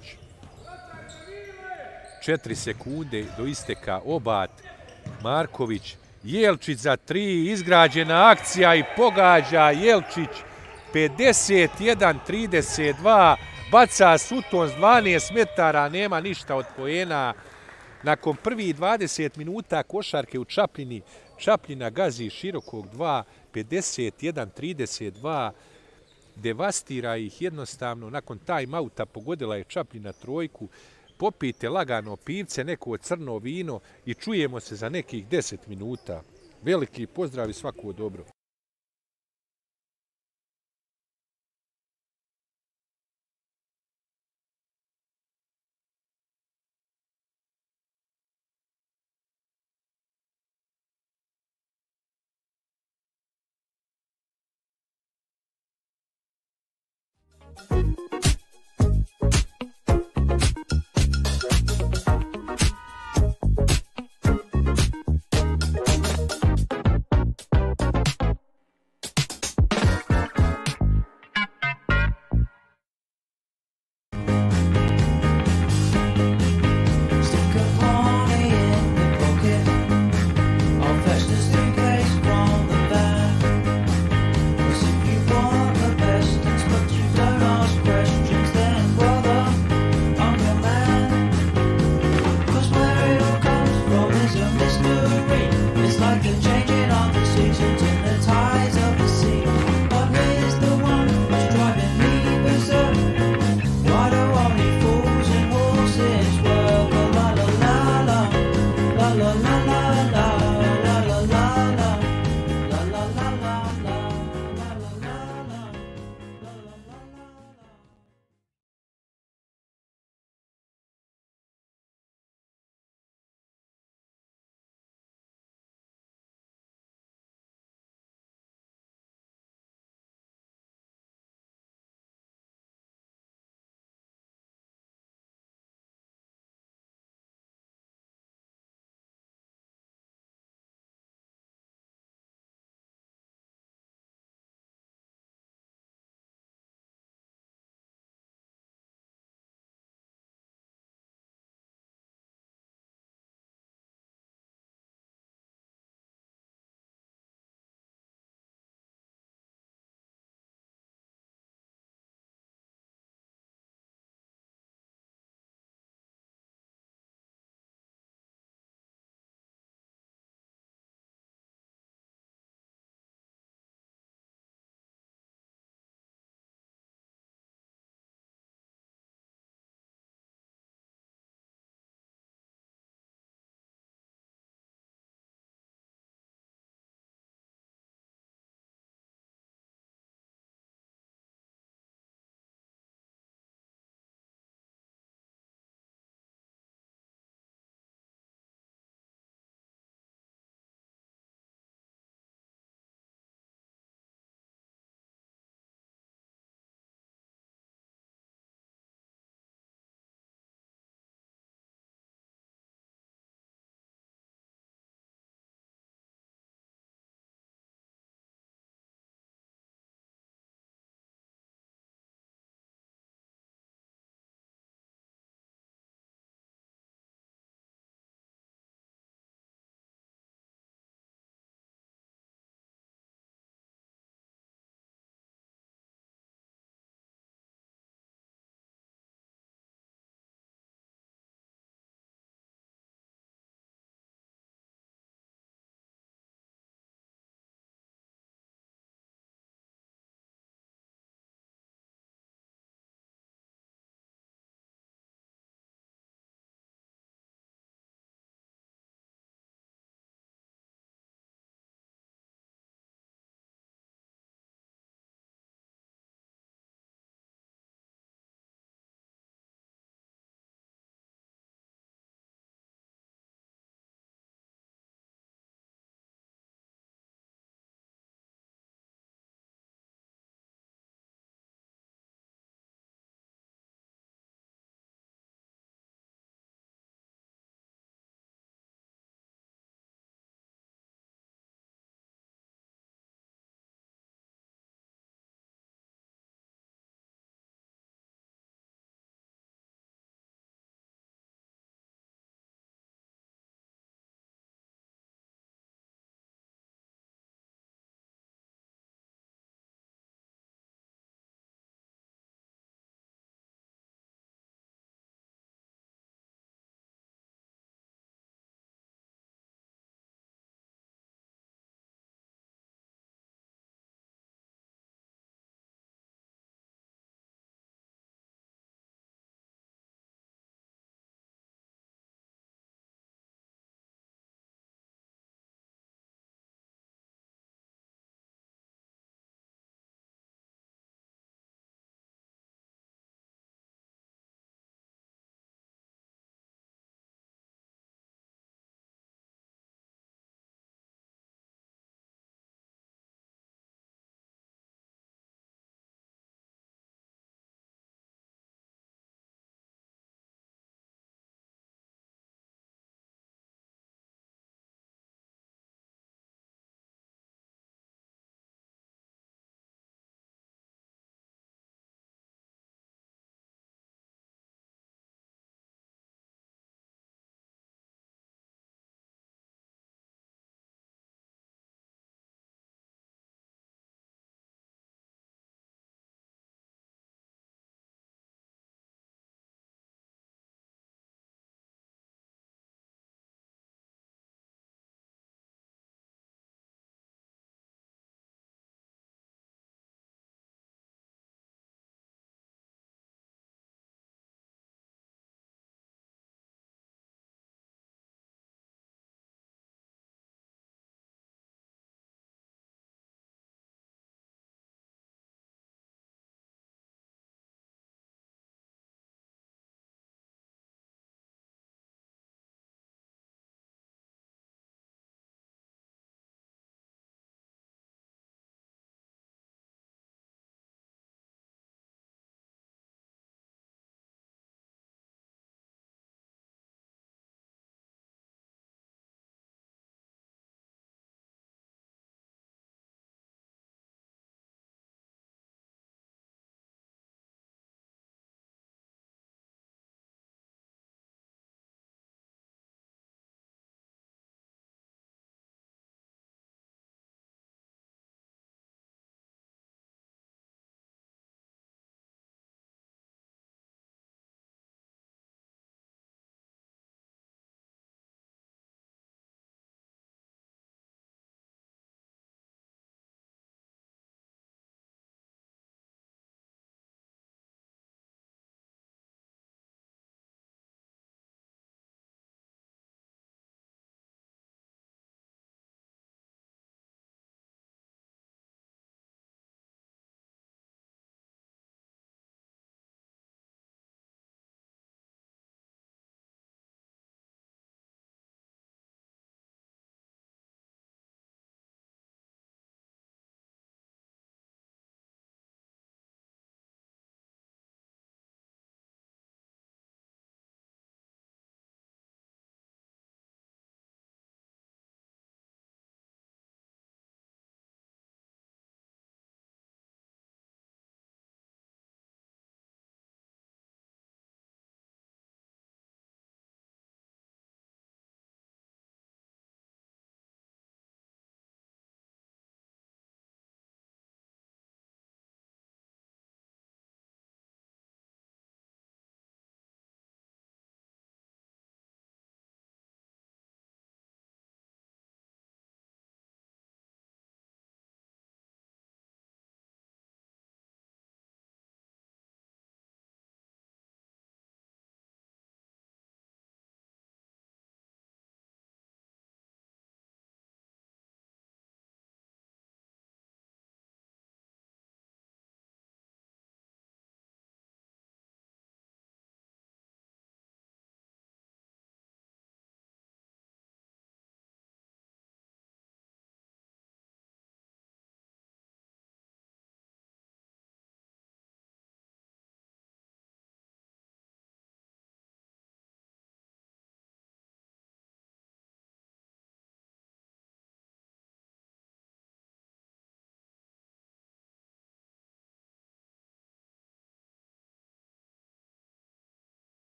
četiri sekunde do isteka, obat. Marković, Jelčić za tri, izgrađena akcija i pogađa Jelčić. pedeset jedan trideset dva, baca Sutton s dvanaest metara, nema ništa od poena. Nakon prvih dvadeset minuta košarke u Čapljini, Čapljina gazi Širokog dva, pedeset jedan trideset dva, devastira ih jednostavno. Nakon time-outa pogodila je Čapljina trojku. Popijte lagano pivce, neko crno vino i čujemo se za nekih deset minuta. Veliki pozdrav i svako dobro. Pressure.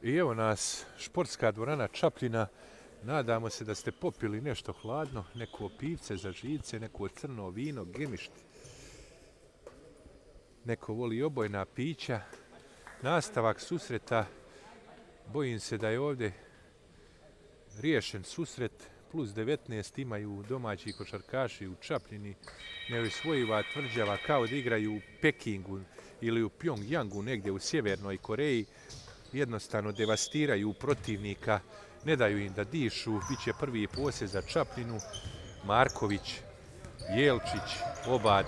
I evo nas, športska dvorana Čapljina. Nadamo se da ste popili nešto hladno, neko pivce za živce, neko crno vino, gemišt. Neko voli obojna pića. Nastavak susreta, bojim se da je ovdje riješen susret. Plus devetnaest imaju domaći košarkaši u Čapljini. Neosvojiva tvrđava kao da igraju u Pekingu ili u Pjongjangu, negdje u Sjevernoj Koreji. Jednostavno devastiraju protivnika, ne daju im da dišu. Biće prvi posjed za Čapljinu. Marković, Jelčić, Obad.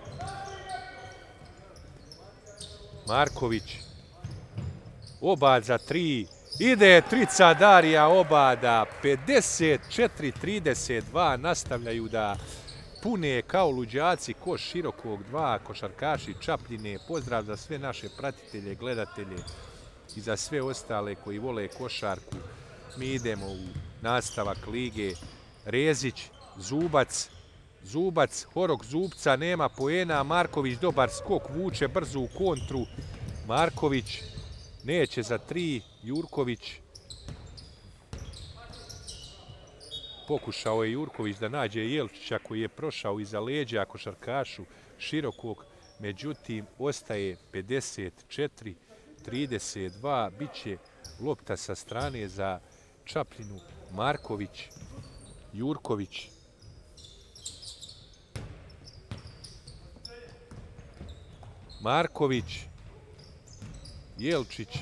Marković, Obad za tri. Ide trica Darija Obada, pedeset četiri trideset dva, nastavljaju da pune kao luđaci koš širokog dva, košarkaši Čapljine. Pozdrav za sve naše pratitelje, gledatelje i za sve ostale koji vole košarku. Mi idemo u nastavak lige. Rezić, Zubac, Zubac, Horok Zubca, nema poena. Marković dobar skok, vuče brzo u kontru. Marković neće za tri. Jurković. Pokušao je Jurković da nađe Jelčića koji je prošao iza leđa košarkašu širokog. Međutim, ostaje pedeset četiri trideset dva. Biće lopta sa strane za Čapljinu. Marković, Jurković. Marković, Jelčić,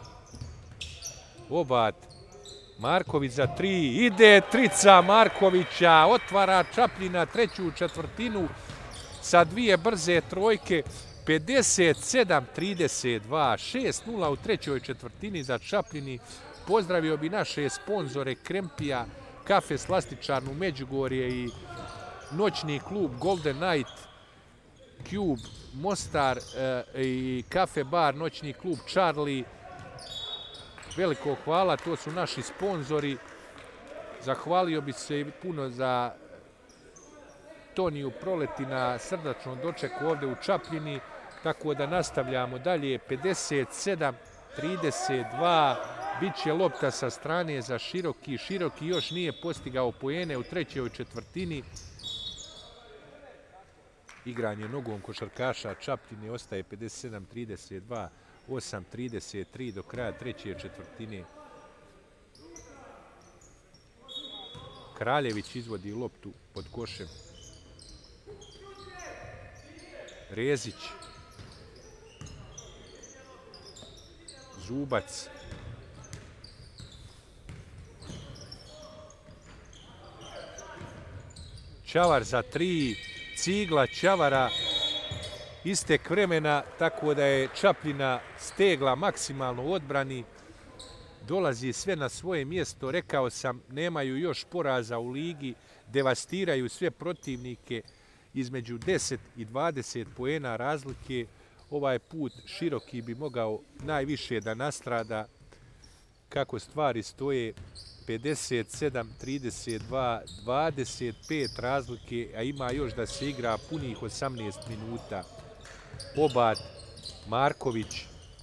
Obad, Marković za tri, ide trica Markovića, otvara Čapljina treću četvrtinu sa dvije brze trojke, pedeset sedam trideset dva, šest nula u trećoj četvrtini za Čapljini. Pozdravio bi naše sponzore Krempija, kafe Slastičarnu Međugorje i noćni klub Golden Night, Cube Mostar i kafe bar noćni klub Charlie. Veliko hvala, to su naši sponzori. Zahvalio bi se puno za Toniju Proleti na srdačnom dočeku ovdje u Čapljini. Tako da nastavljamo dalje. pedeset sedam trideset dva. Biće lopta sa strane za Široki. Široki još nije postigao poene u trećoj četvrtini. Igranje nogom košarkaša Čapljine ostaje pedeset sedam trideset dva. osam trideset tri do kraja treće četvrtine. Kraljević izvodi loptu pod košem. Rezić. Zubac. Čavar za tri. Cigla Čavara. Istek vremena, tako da je Čapljina stegla maksimalno u odbrani. Dolazi sve na svoje mjesto. Rekao sam, nemaju još poraza u ligi. Devastiraju sve protivnike između deset i dvadeset poena razlike. Ovaj put Široki bi mogao najviše da nastrada. Kako stvari stoje, pedeset sedam trideset dva, dvadeset pet razlike, a ima još da se igra punih osamnaest minuta. Obad, Marković.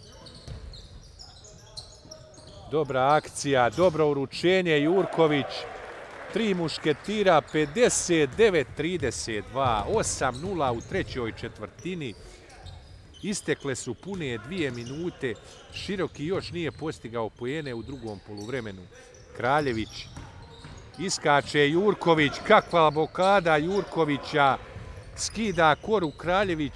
Dobra akcija, dobro uručenje, Jurković. Tri mušketira, pedeset devet trideset dva, osam nula u trećoj četvrtini. Istekle su pune dvije minute. Široki još nije postigao poene u drugom poluvremenu. Kraljević. Iskače Jurković. Kakva blokada Jurkovića. Skida koru Kraljević.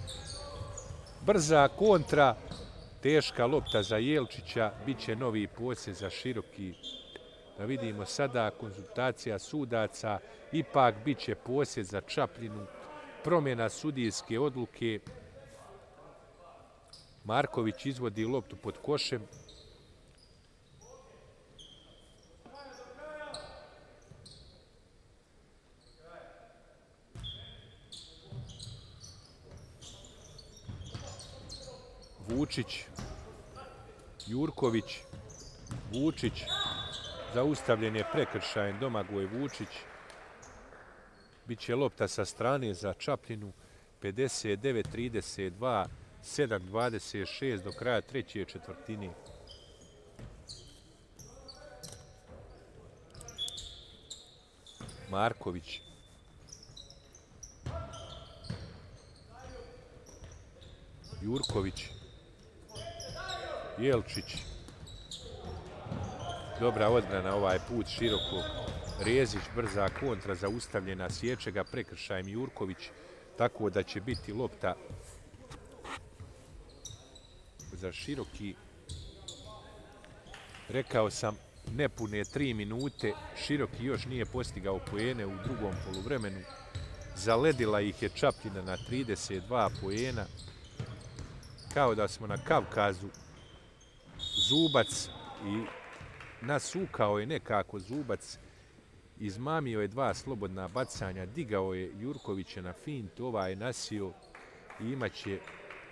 Brza kontra. Teška lopta za Jelčića. Biće novi posjed za Široki. Da vidimo sada konzultacija sudaca. Ipak biće posjed za Čapljinu. Promjena sudijske odluke. Marković izvodi loptu pod košem. Vučić, Jurković, Vučić, zaustavljen je prekršajem Domagoj Vučić. Biće lopta sa strane za Čapljinu, pedeset devet trideset dva, sedam dvadeset šest do kraja treće četvrtine. Marković. Jurković. Jelčić. Dobra odbrana ovaj put široko. Rezić, brza kontra, zaustavljena, sječe ga prekršajem Jurković, tako da će biti lopta za Široki. Rekao sam, nepune tri minute, Široki još nije postigao poene u drugom poluvremenu. Zaledila ih je Čapljina na trideset dva poena. Kao da smo na Kavkazu. Zubac i nasukao je nekako Zubac. Izmamio je dva slobodna bacanja, digao je Jurkovića na fint, ovaj je nasio i imaće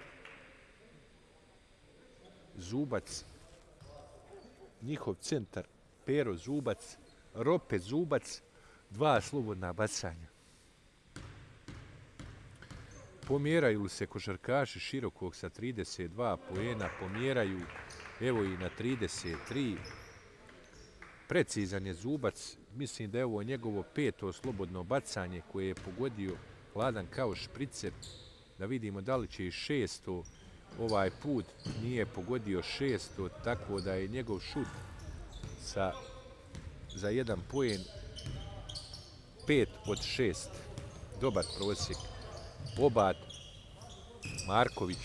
Zubac, njihov centar, Pero Zubac, Rope Zubac, dva slobodna bacanja. Pomjeraju li se košarkaši Širokog sa trideset dva poena, pomjeraju evo i na trideset tri. Precizan je Zubac, mislim da je ovo njegovo peto slobodno bacanje koje je pogodio hladan kao špricer. Da vidimo da li će i šesto ovaj put, nije pogodio šesto, tako da je njegov šut sa, za jedan poen pet od šest. Dobar prosjek. Obat, Marković.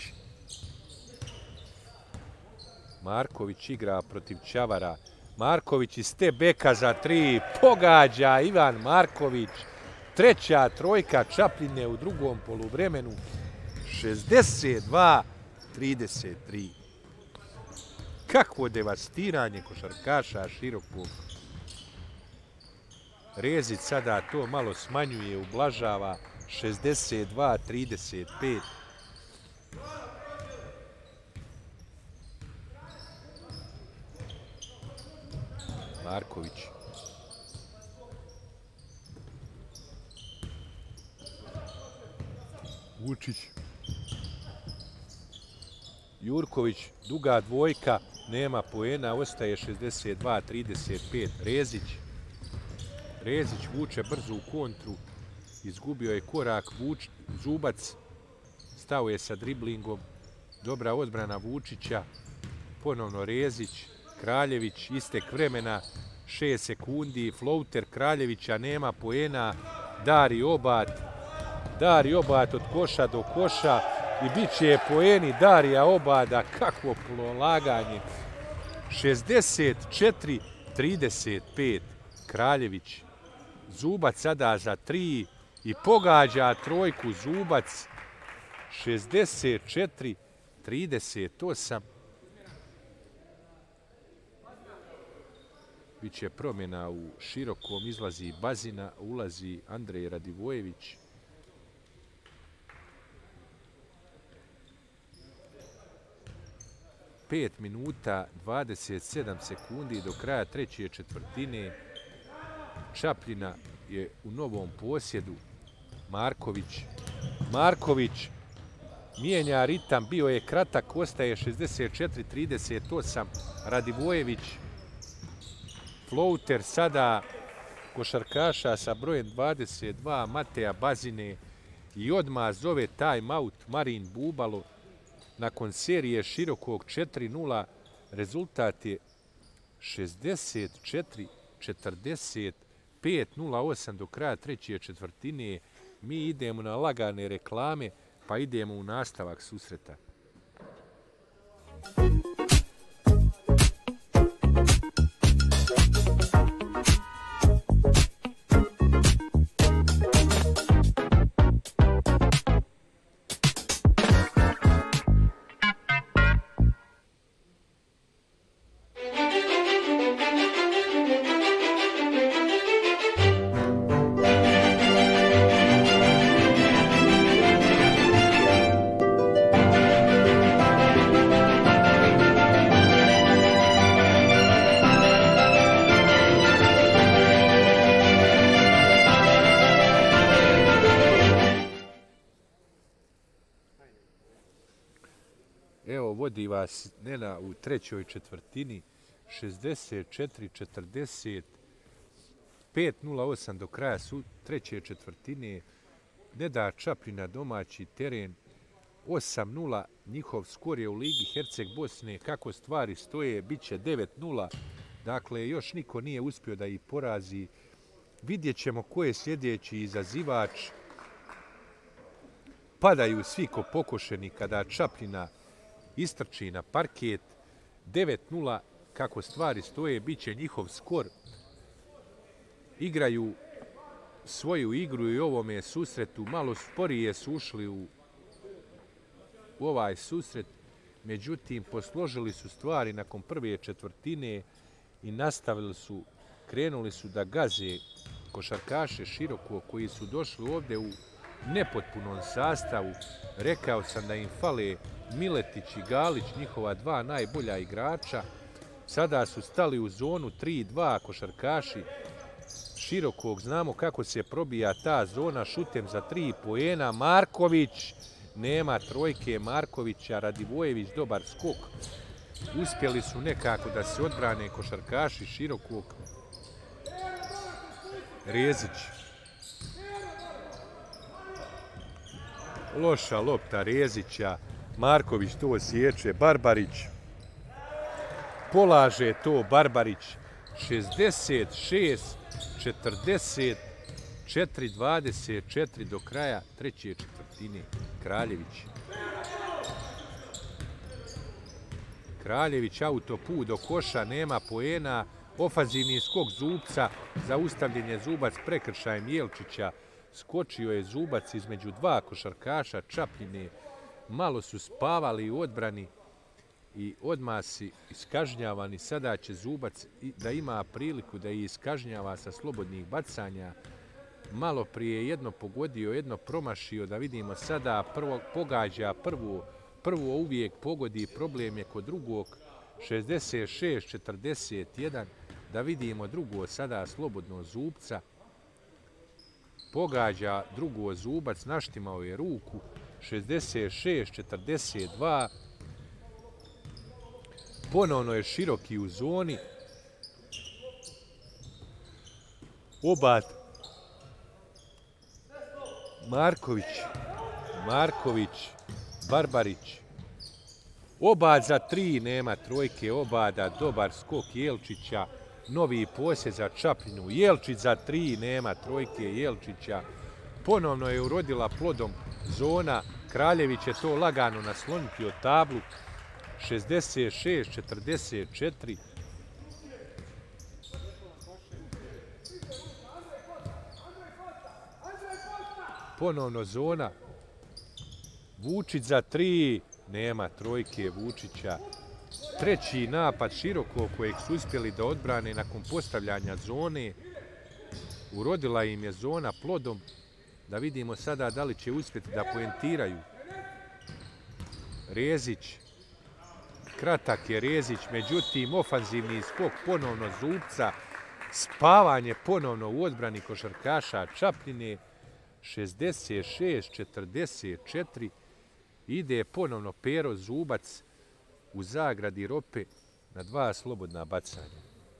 Marković igra protiv Čavara. Marković iz te beka za tri, pogađa Ivan Marković. Treća trojka Čapljine u drugom poluvremenu. šezdeset dva trideset tri. Kakvo devastiranje košarkaša Širokog. Rezić sada to malo smanjuje, ublažava. šezdeset dva trideset pet. Marković. Vučić. Jurković, duga dvojka, nema poena, ostaje šezdeset dva trideset pet. Rezić. Rezić vuče brzo u kontru, izgubio je korak, Vuč, Zubac, stao je sa driblingom, dobra odbrana Vučića, ponovno Rezić, Kraljević, istek vremena, šest sekundi, flauter Kraljevića, nema poena, Dari Obat, Dari Obat od koša do koša i bit će poeni Darija Obada, kakvo polaganje, šezdeset četiri trideset pet, Kraljević, Zubac sada za tri i pogađa trojku Zubac, šezdeset četiri trideset osam. Biće promjena u Širokom, izlazi Bazina, ulazi Andrej Radivojević. pet minuta, dvadeset sedam sekundi do kraja treće četvrtine. Čapljina je u novom posjedu. Marković. Marković mijenja ritam, bio je kratak, ostaje šezdeset četiri trideset osam. Radivojević. Flauter sada košarkaša sa brojem dvadeset dva, Mateja Bazine, i odmah zove time-out Marin Bubalo. Nakon serije Širokog četiri nula, rezultat je šezdeset četiri četrdeset pet nula osam do kraja treće četvrtine. Mi idemo na lagane reklame, pa idemo u nastavak susreta. Vodi vas Nena u trećoj četvrtini, šezdeset četiri četrdeset. pet nula osam do kraja su treće četvrtine. Neda Čapljina domaći teren. osam nula, njihov skor je u Ligi Herceg Bosne. Kako stvari stoje, bit će devet nula. Dakle, još niko nije uspio da ih porazi. Vidjet ćemo ko je sljedeći izazivač. Padaju svi ko pokošeni kada Čapljina istrči na parket. devet nula, kako stvari stoje, bit će njihov skor. Igraju svoju igru i ovome susretu. Malo sporije su ušli u, u ovaj susret. Međutim, posložili su stvari nakon prve četvrtine i nastavili su, krenuli su da gaze košarkaše Široko koji su došli ovdje u nepotpunom sastavu. Rekao sam da im fale Miletić i Galić, njihova dva najbolja igrača. Sada su stali u zonu tri dva košarkaši Širokog. Znamo kako se probija ta zona šutem za tri poena. Marković, nema trojke Markovića, Radivojević dobar skok. Uspjeli su nekako da se odbrane košarkaši Širokog. Rezić. Loša lopta Rezića. Marković to sječe. Barbarić. Polaže to Barbarić. šezdeset šest četrdeset četiri dvadeset četiri do kraja treće četvrtine. Kraljević. Kraljević autoput do koša, nema poena. Ofanzivni skok Zubca, zaustavljen je Zubac prekršajem Jelčića. Skočio je Zubac između dva košarkaša Čapljine. Malo su spavali u odbrani i odmah si iskažnjavani. Sada će Zubac da ima priliku da ih iskažnjava sa slobodnih bacanja. Malo prije jedno pogodio, jedno promašio. Da vidimo sada prvo pogađa prvo, prvo uvijek pogodi, problem je kod drugog. šezdeset šest četrdeset jedan. Da vidimo drugo sada slobodno Zubca. Pogađa drugo Zubac, naštimao je ruku. šezdeset šest četrdeset dva. Ponovno je Široki u zoni. Obad. Marković. Marković. Barbarić. Obad za tri, nema trojke Obada. Dobar skok Jelčića. Novi posjed za Čapljinu. Jelčić za tri, nema trojke Jelčića. Ponovno je urodila plodom zona. Kraljević je to lagano nasloniti od tablu. šezdeset šest četrdeset četiri. Ponovno zona. Vučić za tri. Nema trojke Vučića. Treći napad Široko kojeg su uspjeli da odbrane nakon postavljanja zone. Urodila im je zona plodom. Da vidimo sada da li će uspjeti da poentiraju. Rezić. Kratak je Rezić, međutim ofanzivni skok ponovno Zubca. Spavanje ponovno u odbrani košarkaša Čapljine. šezdeset šest četrdeset četiri. Ide ponovno Pero Zubac u zagradi Rope na dva slobodna bacanja.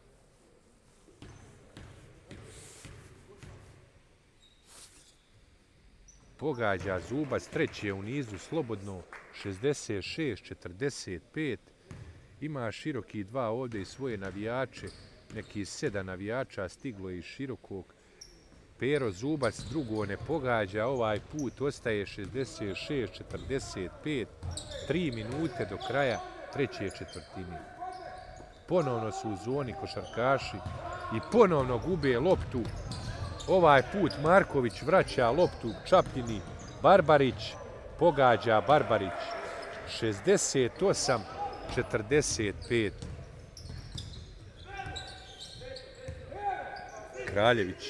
Pogađa Zubac, treći je u nizu slobodno, šezdeset šest četrdeset pet. Ima Široki dva ovdje i svoje navijače, neki sedam navijača stiglo je iz Širokog. Pero Zubac drugo ne pogađa, ovaj put ostaje šezdeset šest četrdeset pet, tri minute do kraja treće četvrtine. Ponovno su u zoni košarkaši i ponovno gube loptu. Ovaj put Marković vraća loptu Čapljini. Barbarić pogađa Barbarić. šezdeset osam četrdeset pet. Kraljević.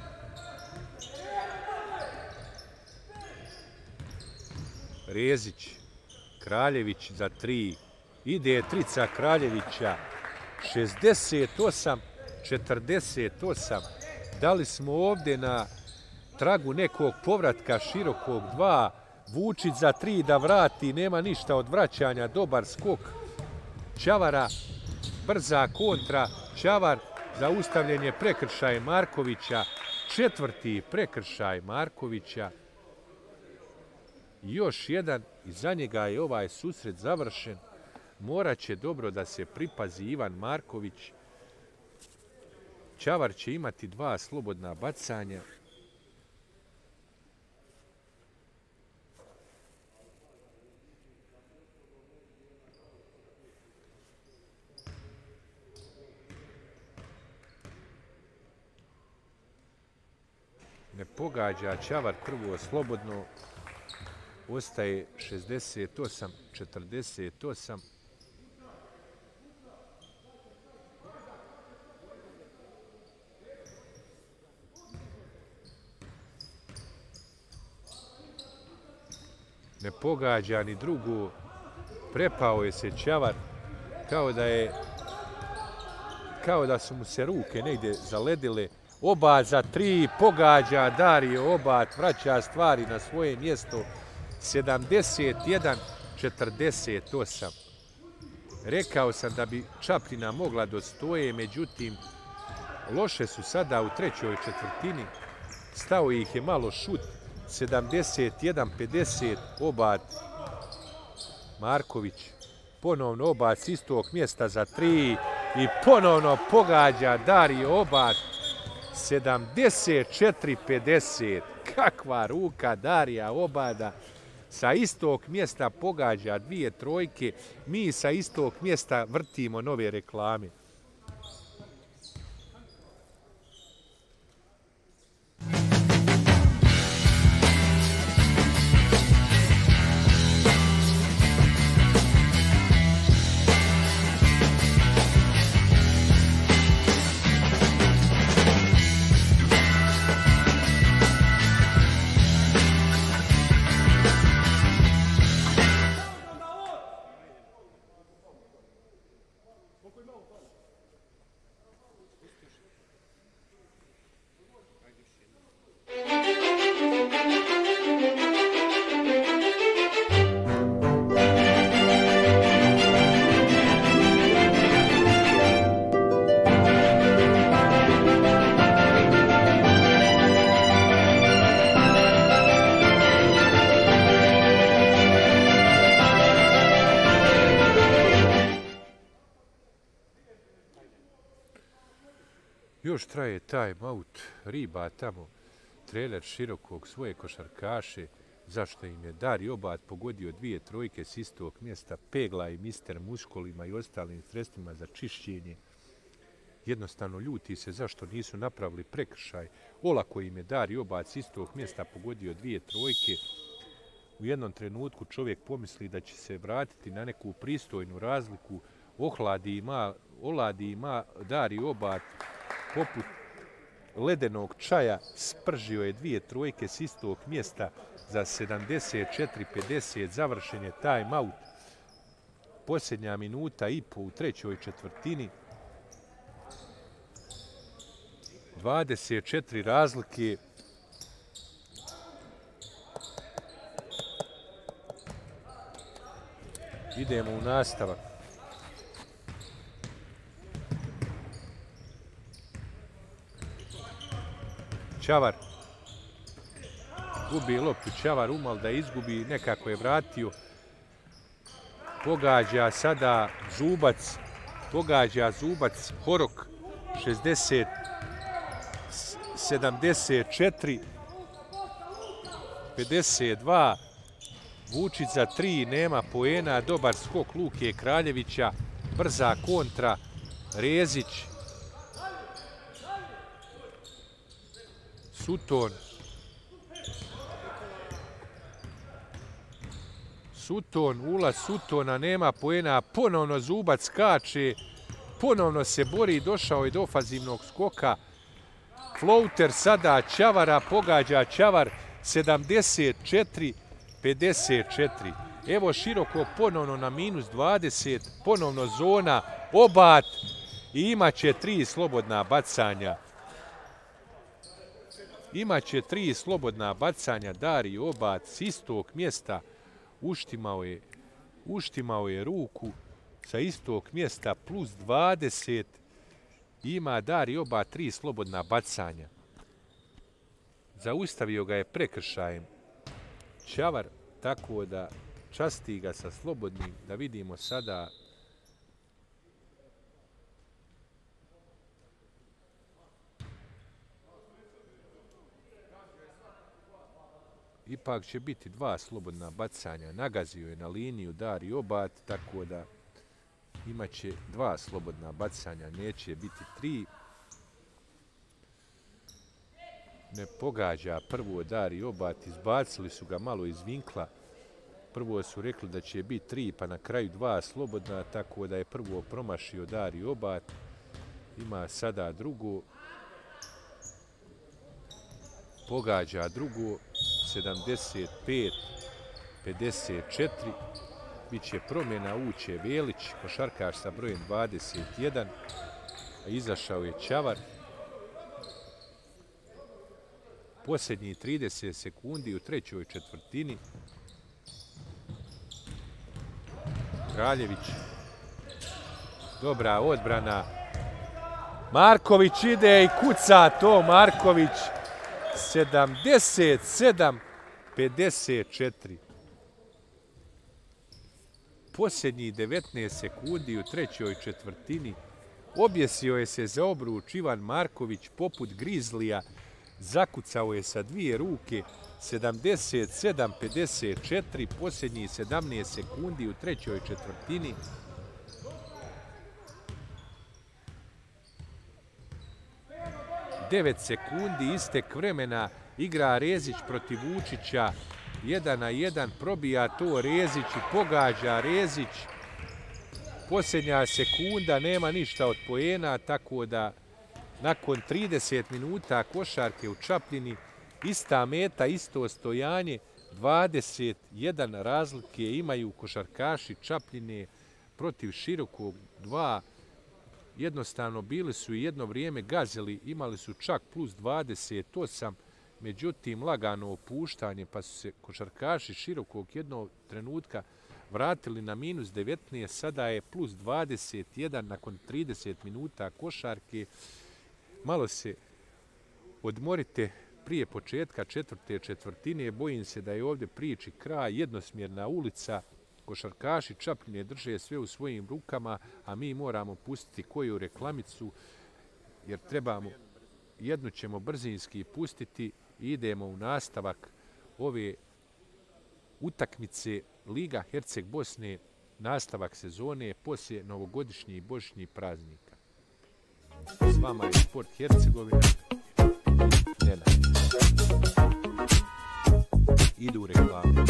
Rezić. Kraljević za tri. Ide trica Kraljevića. šezdeset osam četrdeset osam. Da li smo ovdje na tragu nekog povratka Širokog dva? Vučić za tri da vrati, nema ništa od vraćanja, dobar skok Ćavara, brza kontra, Ćavar Zaustavljen je prekršaj Markovića. Četvrti prekršaj Markovića. Još jedan i za njega je ovaj susret završen. Morat će dobro da se pripazi Ivan Marković. Čavar će imati dva slobodna bacanja. Ne pogađa Čavar prvo slobodno. Ostaje šezdeset osam četrdeset osam. Ne pogađa ni drugu. Prepao je se Čavar kao da je kao da su mu se ruke negdje zaledile. Obat za tri, pogađa Dario Obat, vraća stvari na svoje mjesto. sedamdeset jedan četrdeset osam. Rekao sam da bi Čapljina mogla dostoje, međutim, loše su sada u trećoj četvrtini. Stao ih je malo šut. sedamdeset jedan pedeset, Obat. Marković. Ponovno Obat s istog mjesta za tri. I ponovno pogađa Dario Obat. sedamdeset četiri pedeset. Kakva ruka Darija Obada. Sa istog mjesta pogađa dvije trojke. Mi sa istog mjesta vrtimo nove reklame. Još traje time out, riba tamo, trener Širokog svoje košarkaše, zašto im je Dario Obat pogodio dvije trojke s istog mjesta, pegla i mister muškolima i ostalim sredstvima za čišćenje. Jednostavno ljuti se zašto nisu napravili prekršaj. Olako im je Dario Obat s istog mjesta pogodio dvije trojke. U jednom trenutku čovjek pomisli da će se vratiti na neku pristojnu razliku, ohladi ima, oladi ima Dario Obat, poput ledenog čaja, spržio je dvije trojke s istog mjesta za sedamdeset četiri pedeset. Završen je time out. Posljednja minuta i po u trećoj četvrtini. dvadeset četiri razlike. Idemo u nastavak. Čavar gubi loptu, Čavar umal da izgubi, nekako je vratio. Pogađa sada Zubac, pogađa Zubac, Horok, šezdeset sedamdeset četiri pedeset dva. Vučić za tri, nema poena, dobar skok Luke Kraljevića, brza kontra, Rezić. Sutton. Sutton, ulaz Suttona, nema poena, ponovno Zubac skače, ponovno se bori, došao je do ofazivnog skoka. Floater sada Čavara, pogađa Čavar, sedamdeset četiri pedeset četiri. Evo Široko ponovno na minus dvadeset, ponovno zona, Obat i imaće tri slobodna bacanja. Imaće tri slobodna bacanja Dario Obat s istog mjesta. Uštimao je, uštimao je ruku sa istog mjesta plus dvadeset. Ima Dari oba tri slobodna bacanja. Zaustavio ga je prekršajem Čavar, tako da časti ga sa slobodnim. Da vidimo sada ipak će biti dva slobodna bacanja. Nagazio je na liniju Dari Obat, tako da imaće dva slobodna bacanja, neće biti tri. Ne pogađa prvo Dari Obat, izbacili su ga malo iz vinkla. Prvo su rekli da će biti tri, pa na kraju dva slobodna, tako da je prvo promašio Dari Obat. Ima sada drugo. Pogađa drugo. sedamdeset pet pedeset četiri. Biće promjena, uće Velić, košarkaš sa brojem dvadeset jedan. A izašao je Čavar. Posljednji trideset sekundi u trećoj četvrtini. Kraljević. Dobra odbrana. Marković ide i kuca to Marković. sedamdeset sedam pedeset četiri. Posljednji devetnaest sekundi u trećoj četvrtini. Objesio je se za obruč Ivan Marković poput Grizlija. Zakucao je sa dvije ruke. sedamdeset sedam pedeset četiri. Posljednji sedamnaest sekundi u trećoj četvrtini. devet sekundi istek vremena. Igra Rezić protiv Vučića. jedan na jedan. Probija to Rezić i pogađa Rezić. Posljednja sekunda. Nema ništa od poena. Tako da nakon trideset minuta košarke u Čapljini, ista meta, isto stojanje. dvadeset jedan razlike imaju košarkaši Čapljine protiv Širokog dva. Jednostavno bili su i jedno vrijeme gazili, imali su čak plus dvadeset osam, međutim lagano opuštanje, pa su se košarkaši Širokog jednog trenutka vratili na minus devetnaest, sada je plus dvadeset jedan nakon trideset minuta košarke. Malo se odmorite prije početka četvrte četvrtine, bojim se da je ovdje priči kraj, jednosmjerna ulica. Košarkaši Čapljine drže sve u svojim rukama, a mi moramo pustiti koju reklamicu, jer trebamo, jednu ćemo brzinski pustiti i idemo u nastavak ove utakmice Liga Herceg Bosne, nastavak sezone poslije novogodišnjih i božićnih praznika. S vama je Sport Hercegovina. Nenad. Idu reklame.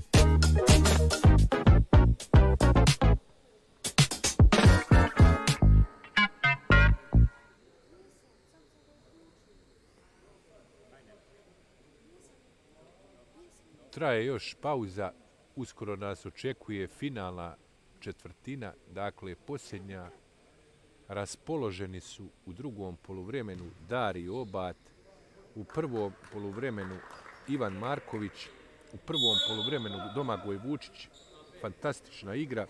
Traje još pauza, uskoro nas očekuje finalna četvrtina, dakle posljednja. Raspoloženi su u drugom poluvremenu Dari Obat, u prvom poluvremenu Ivan Marković, u prvom poluvremenu Domagoj Vučić, fantastična igra.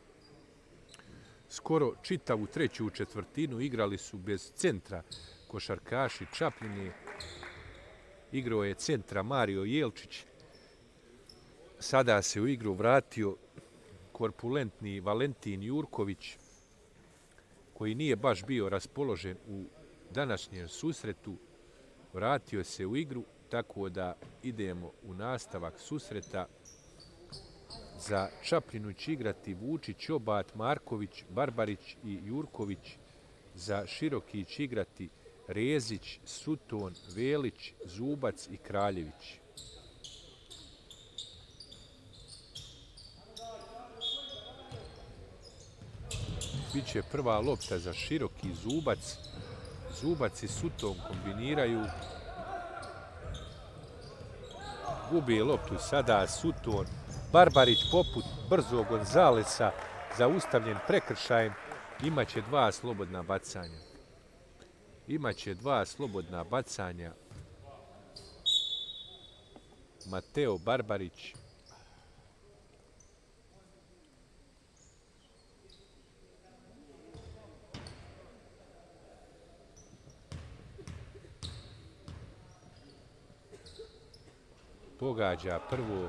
Skoro čitavu treću četvrtinu igrali su bez centra košarkaši Čapljine. Igrao je centra Mario Jelčić. Sada se u igru vratio korpulentni Valentin Jurković, koji nije baš bio raspoložen u današnjem susretu. Vratio se u igru, tako da idemo u nastavak susreta. Za Čapljinu će igrati Vučić, Obat, Marković, Barbarić i Jurković. Za Široki će igrati Rezić, Suton, Velić, Zubac i Kraljević. Biće prva lopta za Široki, Zubac. Zubac i Suton kombiniraju. Gubi loptu sada Suton. Barbarić poput brzo Gonzalesa, zaustavljen prekršajem, imaće dva slobodna bacanja. Imaće dva slobodna bacanja. Mateo Barbarić. pogađa prvo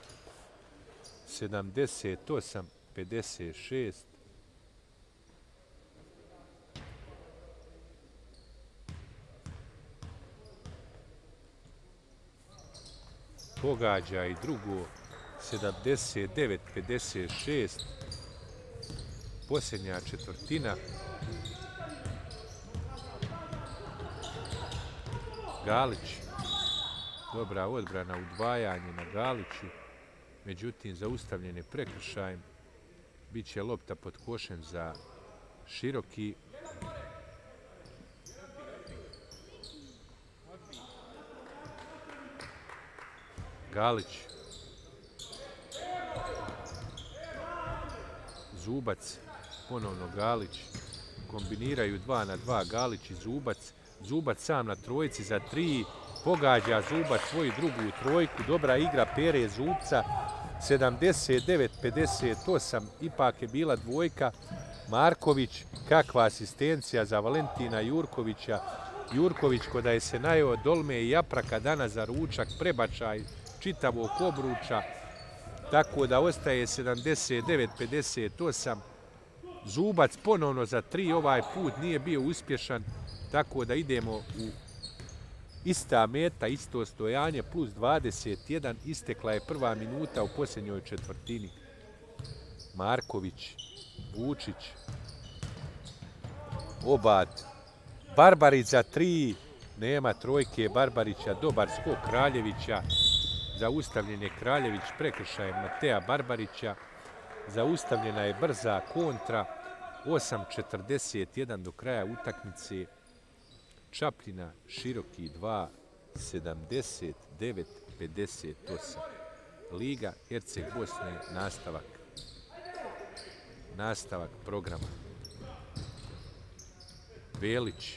sedamdeset osam pedeset šest. Pogađa i drugo sedamdeset devet pedeset šest. Posljednja četvrtina. Galić. Dobra odbrana, udvajanje na Galiću. Međutim, zaustavljen je prekršajem. Biće lopta pod košem za Široki. Galić. Zubac. Ponovno Galić. Kombiniraju dva na dva Galić i Zubac. Zubac sam na trojici za tri. Pogađa Zubac svoju drugu trojku. Dobra igra Pere Zubca. sedamdeset devet pedeset osam. Ipak je bila dvojka. Marković. Kakva asistencija za Valentina Jurkovića. Jurković koda je se najeo dolme i japraka danas za ručak. Prebačaj čitavog obruča. Tako da ostaje sedamdeset devet pedeset osam. Zubac ponovno za tri. Ovaj put nije bio uspješan. Tako da idemo u ista meta, isto stojanje, plus dvadeset jedan. Istekla je prva minuta u posljednjoj četvrtini. Marković, Vučić, Obad, Barbarić za tri. Nema trojke Barbarića, dobar skok Kraljevića. Zaustavljen je Kraljević prekršajem Mateja Barbarića. Zaustavljena je brza kontra. osam četrdeset jedan do kraja utakmice. Čapljina, Široki dva, sedamdeset devet pedeset osam. Liga Herceg Bosne, nastavak. Nastavak programa. Velić,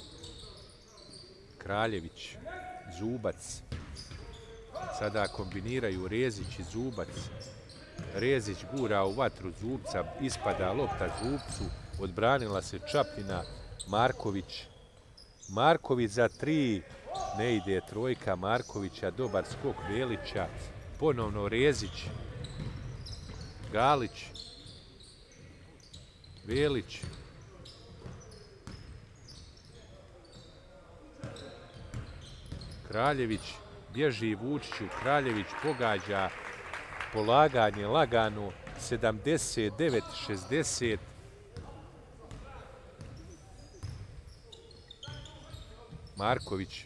Kraljević, Zubac. Sada kombiniraju Rezić i Zubac. Rezić gura u vatru Zubca, ispada lopta Zubcu, odbranila se Čapljina, Marković. Marković za tri, ne ide trojka Markovića, dobar skok Velića, ponovno Rezić, Galić, Velić, Kraljević, bježi Vučiću, Kraljević pogađa, polaganje lagano, sedamdeset devet šezdeset. Marković.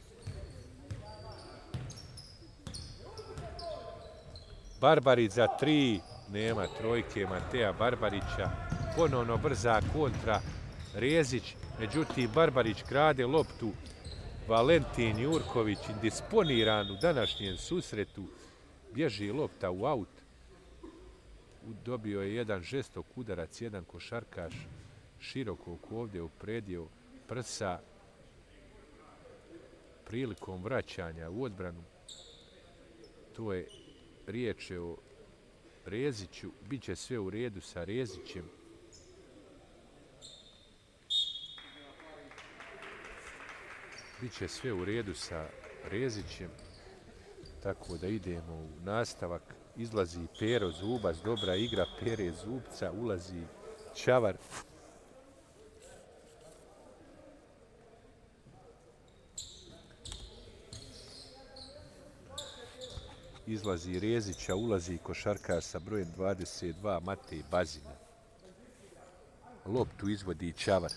Barbarić za tri. Nema trojke Mateja Barbarića. Ponovno brza kontra. Rezić. Međutim, Barbarić krade loptu. Valentin Jurković indisponiran u današnjem susretu. Bježi lopta u aut. Dobio je jedan žestok udarac, jedan košarkaš. Širokog ovdje upredio prsa. Prilikom vraćanja u odbranu. To je riječ o Reziću. Biće sve u redu sa Rezićem. Biće sve u redu sa Rezićem. Tako da idemo u nastavak. Izlazi Pero Zubac. Dobra igra Pere Zubca. Ulazi Čavar. Izlazi Rezića, ulazi košarkar sa brojem dvadeset dva, Matej Bazina. Loptu izvodi Čavar.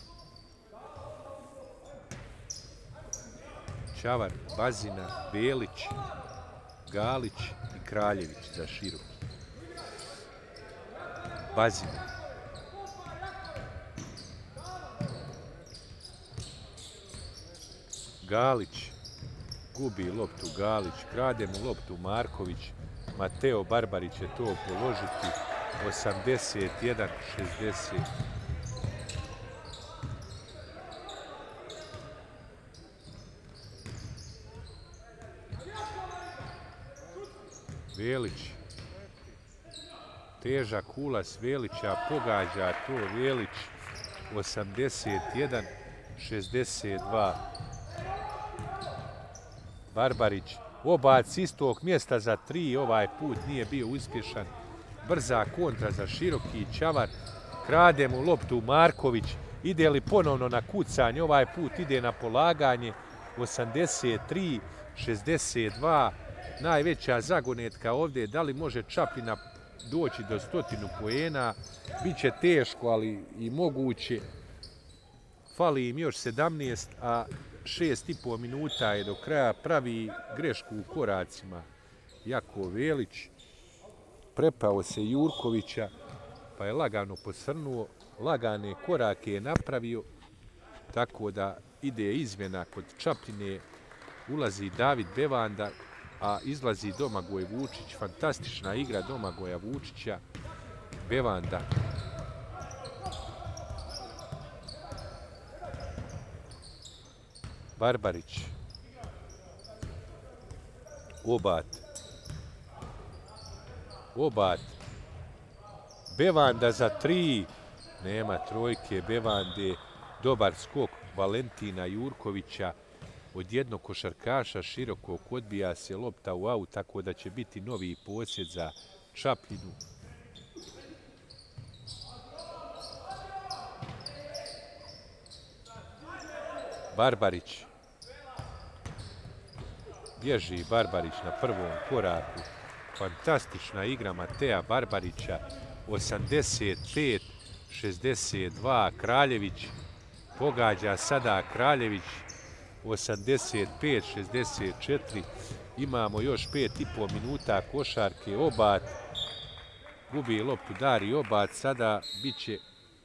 Čavar, Bazina, Velić, Galić i Kraljević za Široki. Bazina. Galić. Gubi loptu Galić, krade mu loptu Marković, Mateo Barbarić će to položiti, osamdeset jedan šezdeset. Velić, težak ulaz Velića, pogađa to Velić, osamdeset jedan šezdeset dva. Barbarić, Obac s istog mjesta za tri, ovaj put nije bio uspješan. Brza kontra za Široki, Čavar, krade mu loptu Marković, ide li ponovno na kucanje, ovaj put ide na polaganje, osamdeset tri šezdeset dva, najveća zagonetka ovdje, da li može Čapljina doći do stotinu poena, bit će teško, ali i moguće. Fali im još sedamnaest, a šest i pol minuta je do kraja, pravi grešku u koracima. Jako Velić, prepao se Jurkovića, pa je lagano posrnuo, lagane korake je napravio, tako da ide izmjena kod Čapljine, ulazi David Bevanda, a izlazi Domagoj Vučić, fantastična igra Domagoja Vučića, Bevanda. Barbarić, Obat, Obat, Bevanda za tri, nema trojke Bevande, dobar skok Valentina Jurkovića, od jednog košarkaša Širokog odbija se lopta u aut, tako da će biti novi posjed za Čapljinu. Barbarić. Bježi Barbarić na prvom koraku. Fantastična igra Mateja Barbarića. osamdeset pet šezdeset dva. Kraljević. Pogađa sada Kraljević. osamdeset pet šezdeset četiri. Imamo još pet i pol minuta košarke. Obat. Gubi loptu Dari Obat. Sada bit će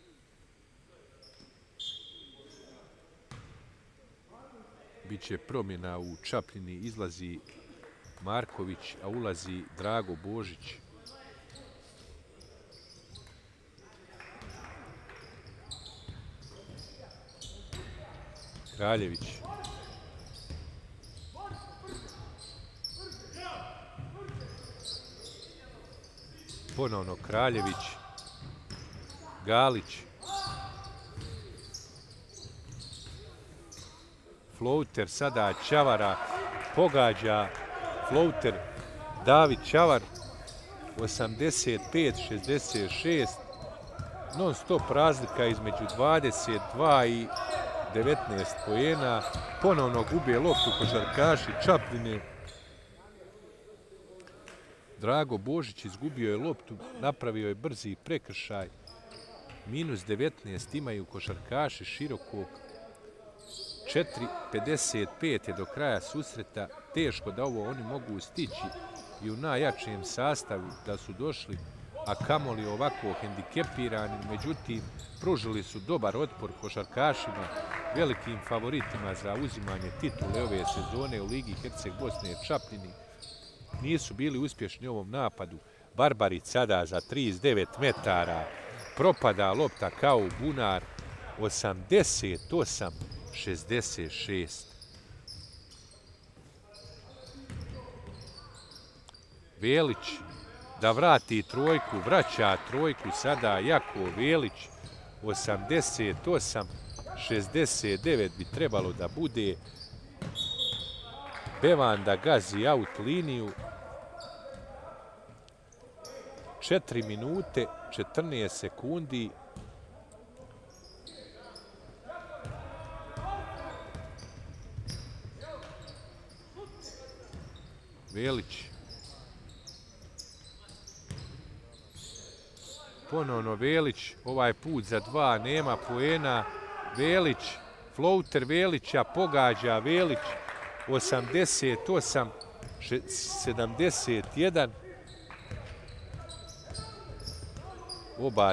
Biće promjena u Čapljini, izlazi Marković, a ulazi Drago Božić. Kraljević. Ponovno Kraljević. Galić. Flauter sada Čavara, pogađa Flauter David Čavar, osamdeset pet šezdeset šest, non stop razlika između dvadeset dva i devetnaest poena, ponovno gube loptu košarkaši Čapljine. Drago Božić izgubio je loptu, napravio je brzi prekršaj, minus devetnaest imaju košarkaši Širokog. četiri pedeset pet je do kraja susreta, teško da ovo oni mogu stići i u najjačijem sastavu da su došli, a kamoli ovako hendikepirani, međutim, pružili su dobar otpor košarkašima, velikim favoritima za uzimanje titule ove sezone u Ligi Herceg Bosne Čapljini. Nisu bili uspješni u ovom napadu. Barbarić sada za trideset devet metara, propada lopta kao u bunar, osamdeset osam šezdeset šest. Velić da vrati trojku, vraća trojku sada Jako Velić, osamdeset osam šezdeset devet bi trebalo da bude. Bevanda gazi aut liniju. četiri minute, četrnaest sekundi. Velić. Ponovno Velić, ovaj put za dva, nema poena. Velić, Flauter Velića, pogađa Velić, osamdeset osam sedamdeset jedan. Obat.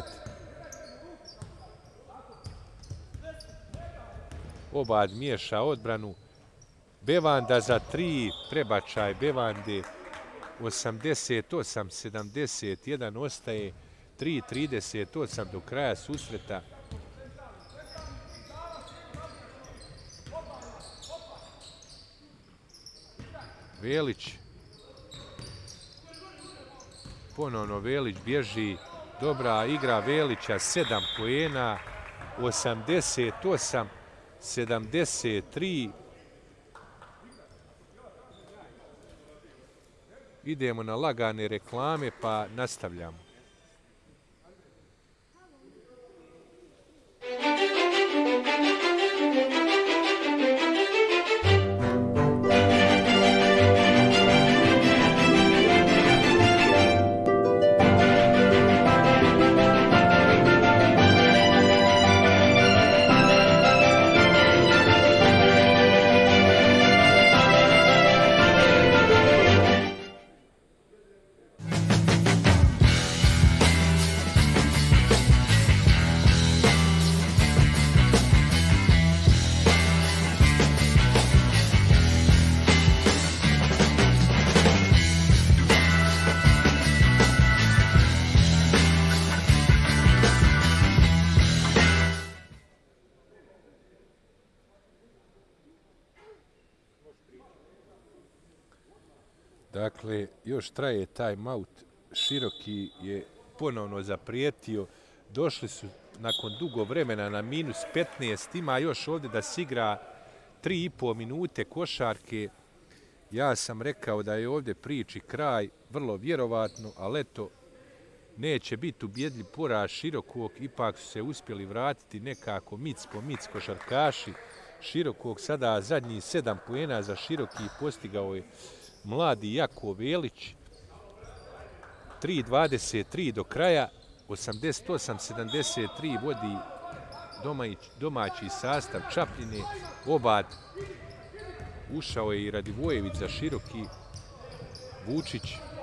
Obat miješa odbranu. Bevanda za tri, prebačaj Bevande, osamdeset osam sedamdeset jedan ostaje, tri trideset osam do kraja susreta. Velić. Ponovno Velić bježi, dobra igra Velića, sedam poena, osamdeset osam sedamdeset tri. idemo na lagane reklame pa nastavljamo. Dakle, još traje taj maut. Široki je ponovno zaprijetio. Došli su nakon dugo vremena na minus petnaest. Ima još ovdje da se igra tri i po minute košarke. Ja sam rekao da je ovdje priči kraj, vrlo vjerovatno, ali eto, neće biti ubjedljiv poraz Širokog. Ipak su se uspjeli vratiti nekako mic po mic košarkaši Širokog. Sada zadnji sedam poena za Široki postigao je mladi Jako Velić. tri dvadeset tri do kraja, osamdeset osam sedamdeset tri vodi domaći sastav Čapljine. Obad ušao je i Radivojević za Široki. Vučić.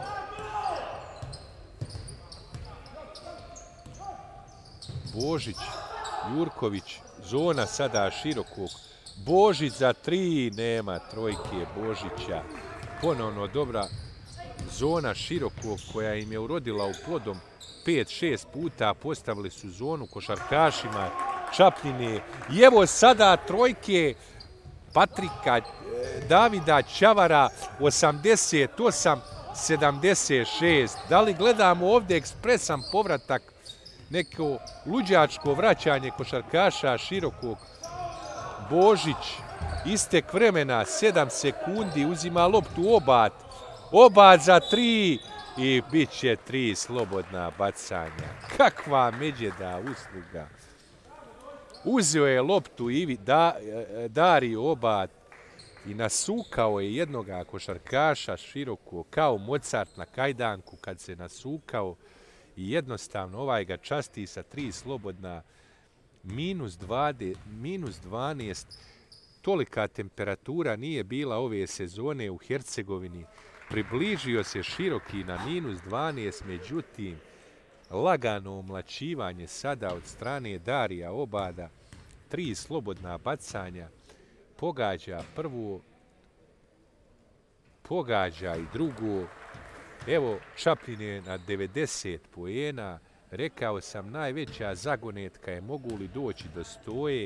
Božić, Jurković, zona sada Širokog. Božić za tri, nema trojke Božića. Ponovno dobra zona Širokog koja im je urodila u plodom pet šest puta. Postavili su zonu košarkašima Čapljine. I evo sada trojke Patrika Davida Ćavara, osamdeset osam sedamdeset šest. Da li gledamo ovdje ekspresan povratak, neko luđačko vraćanje košarkaša Širokog? Božić, istek vremena, sedam sekundi, uzima loptu Obad. Obad za tri i bit će tri slobodna bacanja. Kakva međeda usluga. Uzeo je loptu Ivi da, Dario Obad i nasukao je jednoga košarkaša Širokog kao Mozart na kajdanku kad se nasukao i jednostavno ovaj ga časti sa tri slobodna. Minus dvadeset, minus dvanaest. Tolika temperatura nije bila ove sezone u Hercegovini. Približio se Široki na minus dvanaest, međutim, lagano omlačivanje sada od strane Darija Obada. Tri slobodna bacanja. Pogađa prvo, pogađa i drugo. Evo, Čapljine na devedeset poena. Rekao sam, najveća zagonetka je mogu li doći do stoje.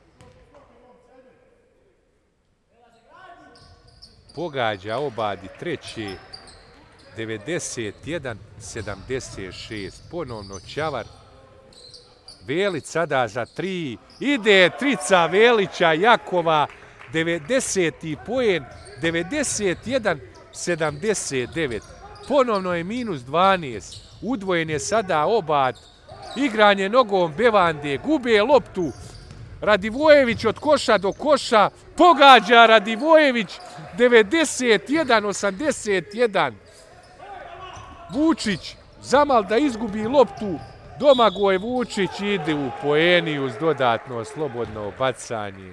Pogađa Obadi treće, devedeset jedan sedamdeset šest. Ponovno Ćavar. Velić sada za tri. Ide trica Velića Jakova. devedeseti poen, devedeset jedan sedamdeset devet. Ponovno je minus dvanaest. Udvojen je sada Obad. Igranje nogom Bevande. Gube loptu. Radivojević od koša do koša. Pogađa Radivojević. devedeset jedan osamdeset jedan. Vučić. Zamal da izgubi loptu. Domagoj Vučić ide u poeniju uz dodatno slobodno bacanje.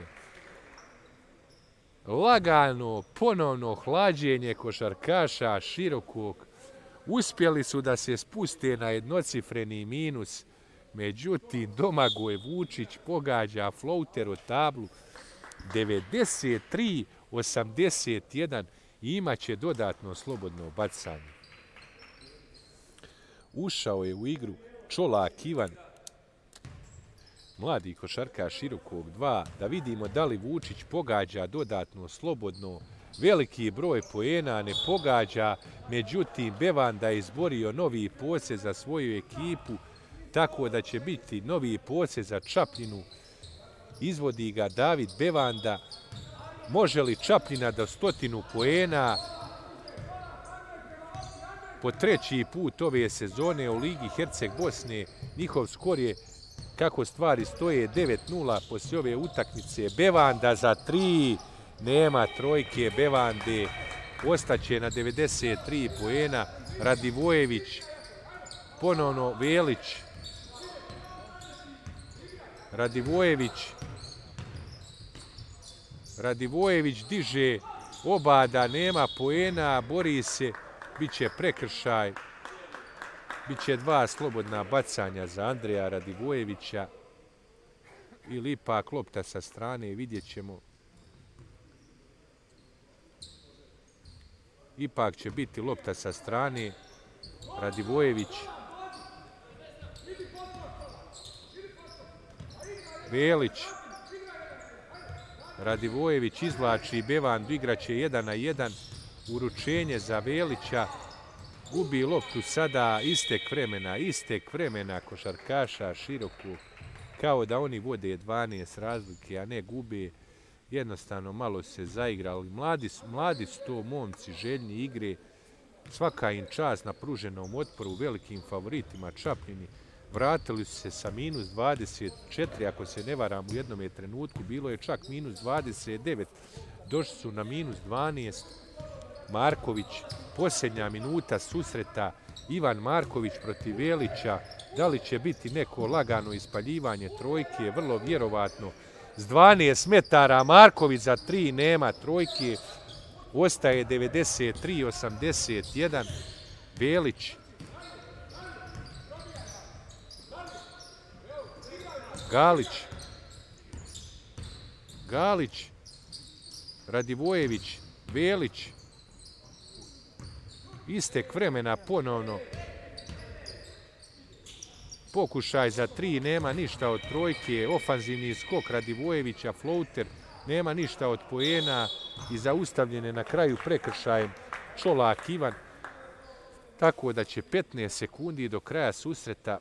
Lagano, ponovno hlađenje košarkaša Širokog. Uspjeli su da se spuste na jednocifreni minus. Međutim, Domagoj Vučić pogađa flauter od tablu. devedeset tri osamdeset jedan i imaće dodatno slobodno bacanje. Ušao je u igru Čolak Ivan. Mladi košarkaš Širokog dva. Da vidimo da li Vučić pogađa dodatno slobodno. Veliki broj poena ne pogađa, međutim Bevanda je izborio novi posjed za svoju ekipu, tako da će biti novi posjed za Čapljinu. Izvodi ga David Bevanda. Može li Čapljina do stotinu poena? po treći put ove sezone u Ligi Herceg Bosne. Njihov skor je, kako stvari stoje, devet nula poslije ove utakmice. Bevanda za tri, nema trojke Bevande, ostaće na devedeset tri poena. Radivojević, ponovno Velić, Radivojević, Radivojević diže, obada, nema poena, bori se, bit će prekršaj, bit će dva slobodna bacanja za Andreja Radivojevića ili ipak lopta sa strane, vidjet ćemo. Ipak će biti lopta sa strane, Radivojević, Velić, Radivojević izvlači Bevandu, igraće jedan na jedan, uručenje za Velića, gubi loptu sada, istek vremena, istek vremena košarkaša Široku, kao da oni vode dvanaest razlike, a ne gube, jednostavno malo se zaigrali. Mladi, mladi su to momci, željni igre, svaka im čast na pruženom otporu, velikim favoritima Čapljini. Vratili su se sa minus dvadeset četiri, ako se ne varam u jednom trenutku, bilo je čak minus dvadeset devet, došli su na minus dvanaest. Marković, posljednja minuta susreta, Ivan Marković protiv Velića, da li će biti neko lagano ispaljivanje trojke, vrlo vjerovatno. S dvanaest metara Marković za tri, nema trojke, ostaje devedeset tri osamdeset jedan, Velić, Galić, Galić, Radivojević, Velić, istek vremena ponovno, pokušaj za tri, nema ništa od trojke, ofanzivni skok Radivojevića, floater, nema ništa od poena i zaustavljene na kraju prekršajem Čolak Ivan, tako da će petnaest sekundi do kraja susreta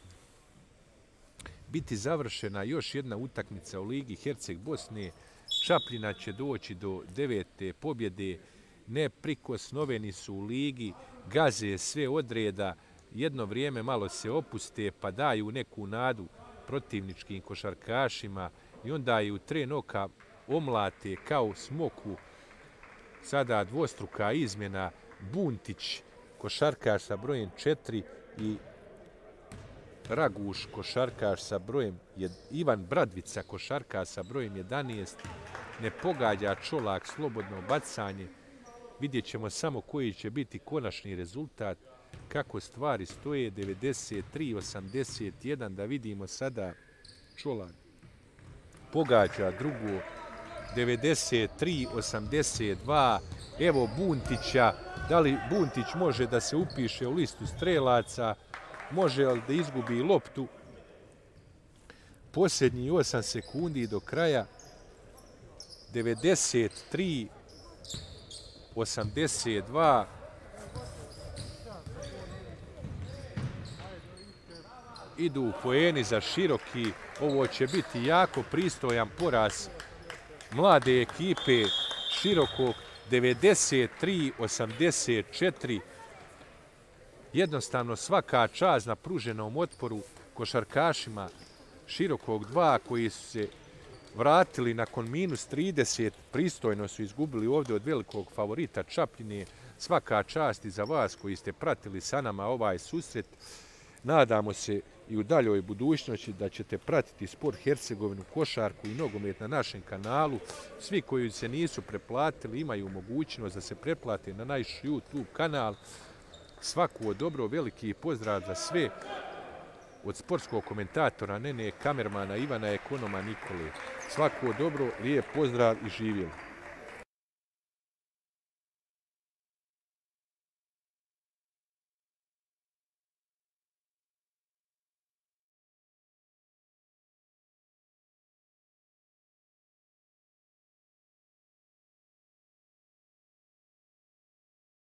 biti završena još jedna utakmica u Ligi Herceg Bosne. Čapljina će doći do devete pobjede, neprikosnoveni su u ligi, gaze sve odreda, jedno vrijeme malo se opuste pa daju neku nadu protivničkim košarkašima i onda ju trenoka omlate kao smoku. Sada dvostruka izmjena, Buntić, košarkaš sa brojem četiri i Raguš, košarkaš sa brojem, Ivan Bradvica, košarkaš sa brojem jedanaest, ne pogađa Čolak slobodno bacanje. Vidjet ćemo samo koji će biti konačni rezultat, kako stvari stoje, devedeset tri osamdeset jedan, da vidimo sada Čolak pogađa drugo, devedeset tri osamdeset dva, evo Buntića, da li Buntić može da se upiše u listu strelaca, može li da izgubi loptu, posljednji osam sekundi do kraja, devedeset tri osamdeset dva, idu poeni za Široki, ovo će biti jako pristojan poraz mlade ekipe Širokog, devedeset tri osamdeset četiri, jednostavno svaka čast na pruženom otporu košarkašima Širokog dva koji su se vratili nakon minus trideset, pristojno su izgubili ovdje od velikog favorita Čapljine. Svaka čast i za vas koji ste pratili sa nama ovaj susret. Nadamo se i u daljoj budućnosti da ćete pratiti Sport Hercegovinu, košarku i nogomet na našem kanalu. Svi koji se nisu preplatili imaju mogućnost da se preplate na naš YouTube kanal. Svako dobro, veliki pozdrav za sve od sportskog komentatora Nene, kamermana Ivana, ekonoma Nikole. Svako dobro, lijep pozdrav i živjeli.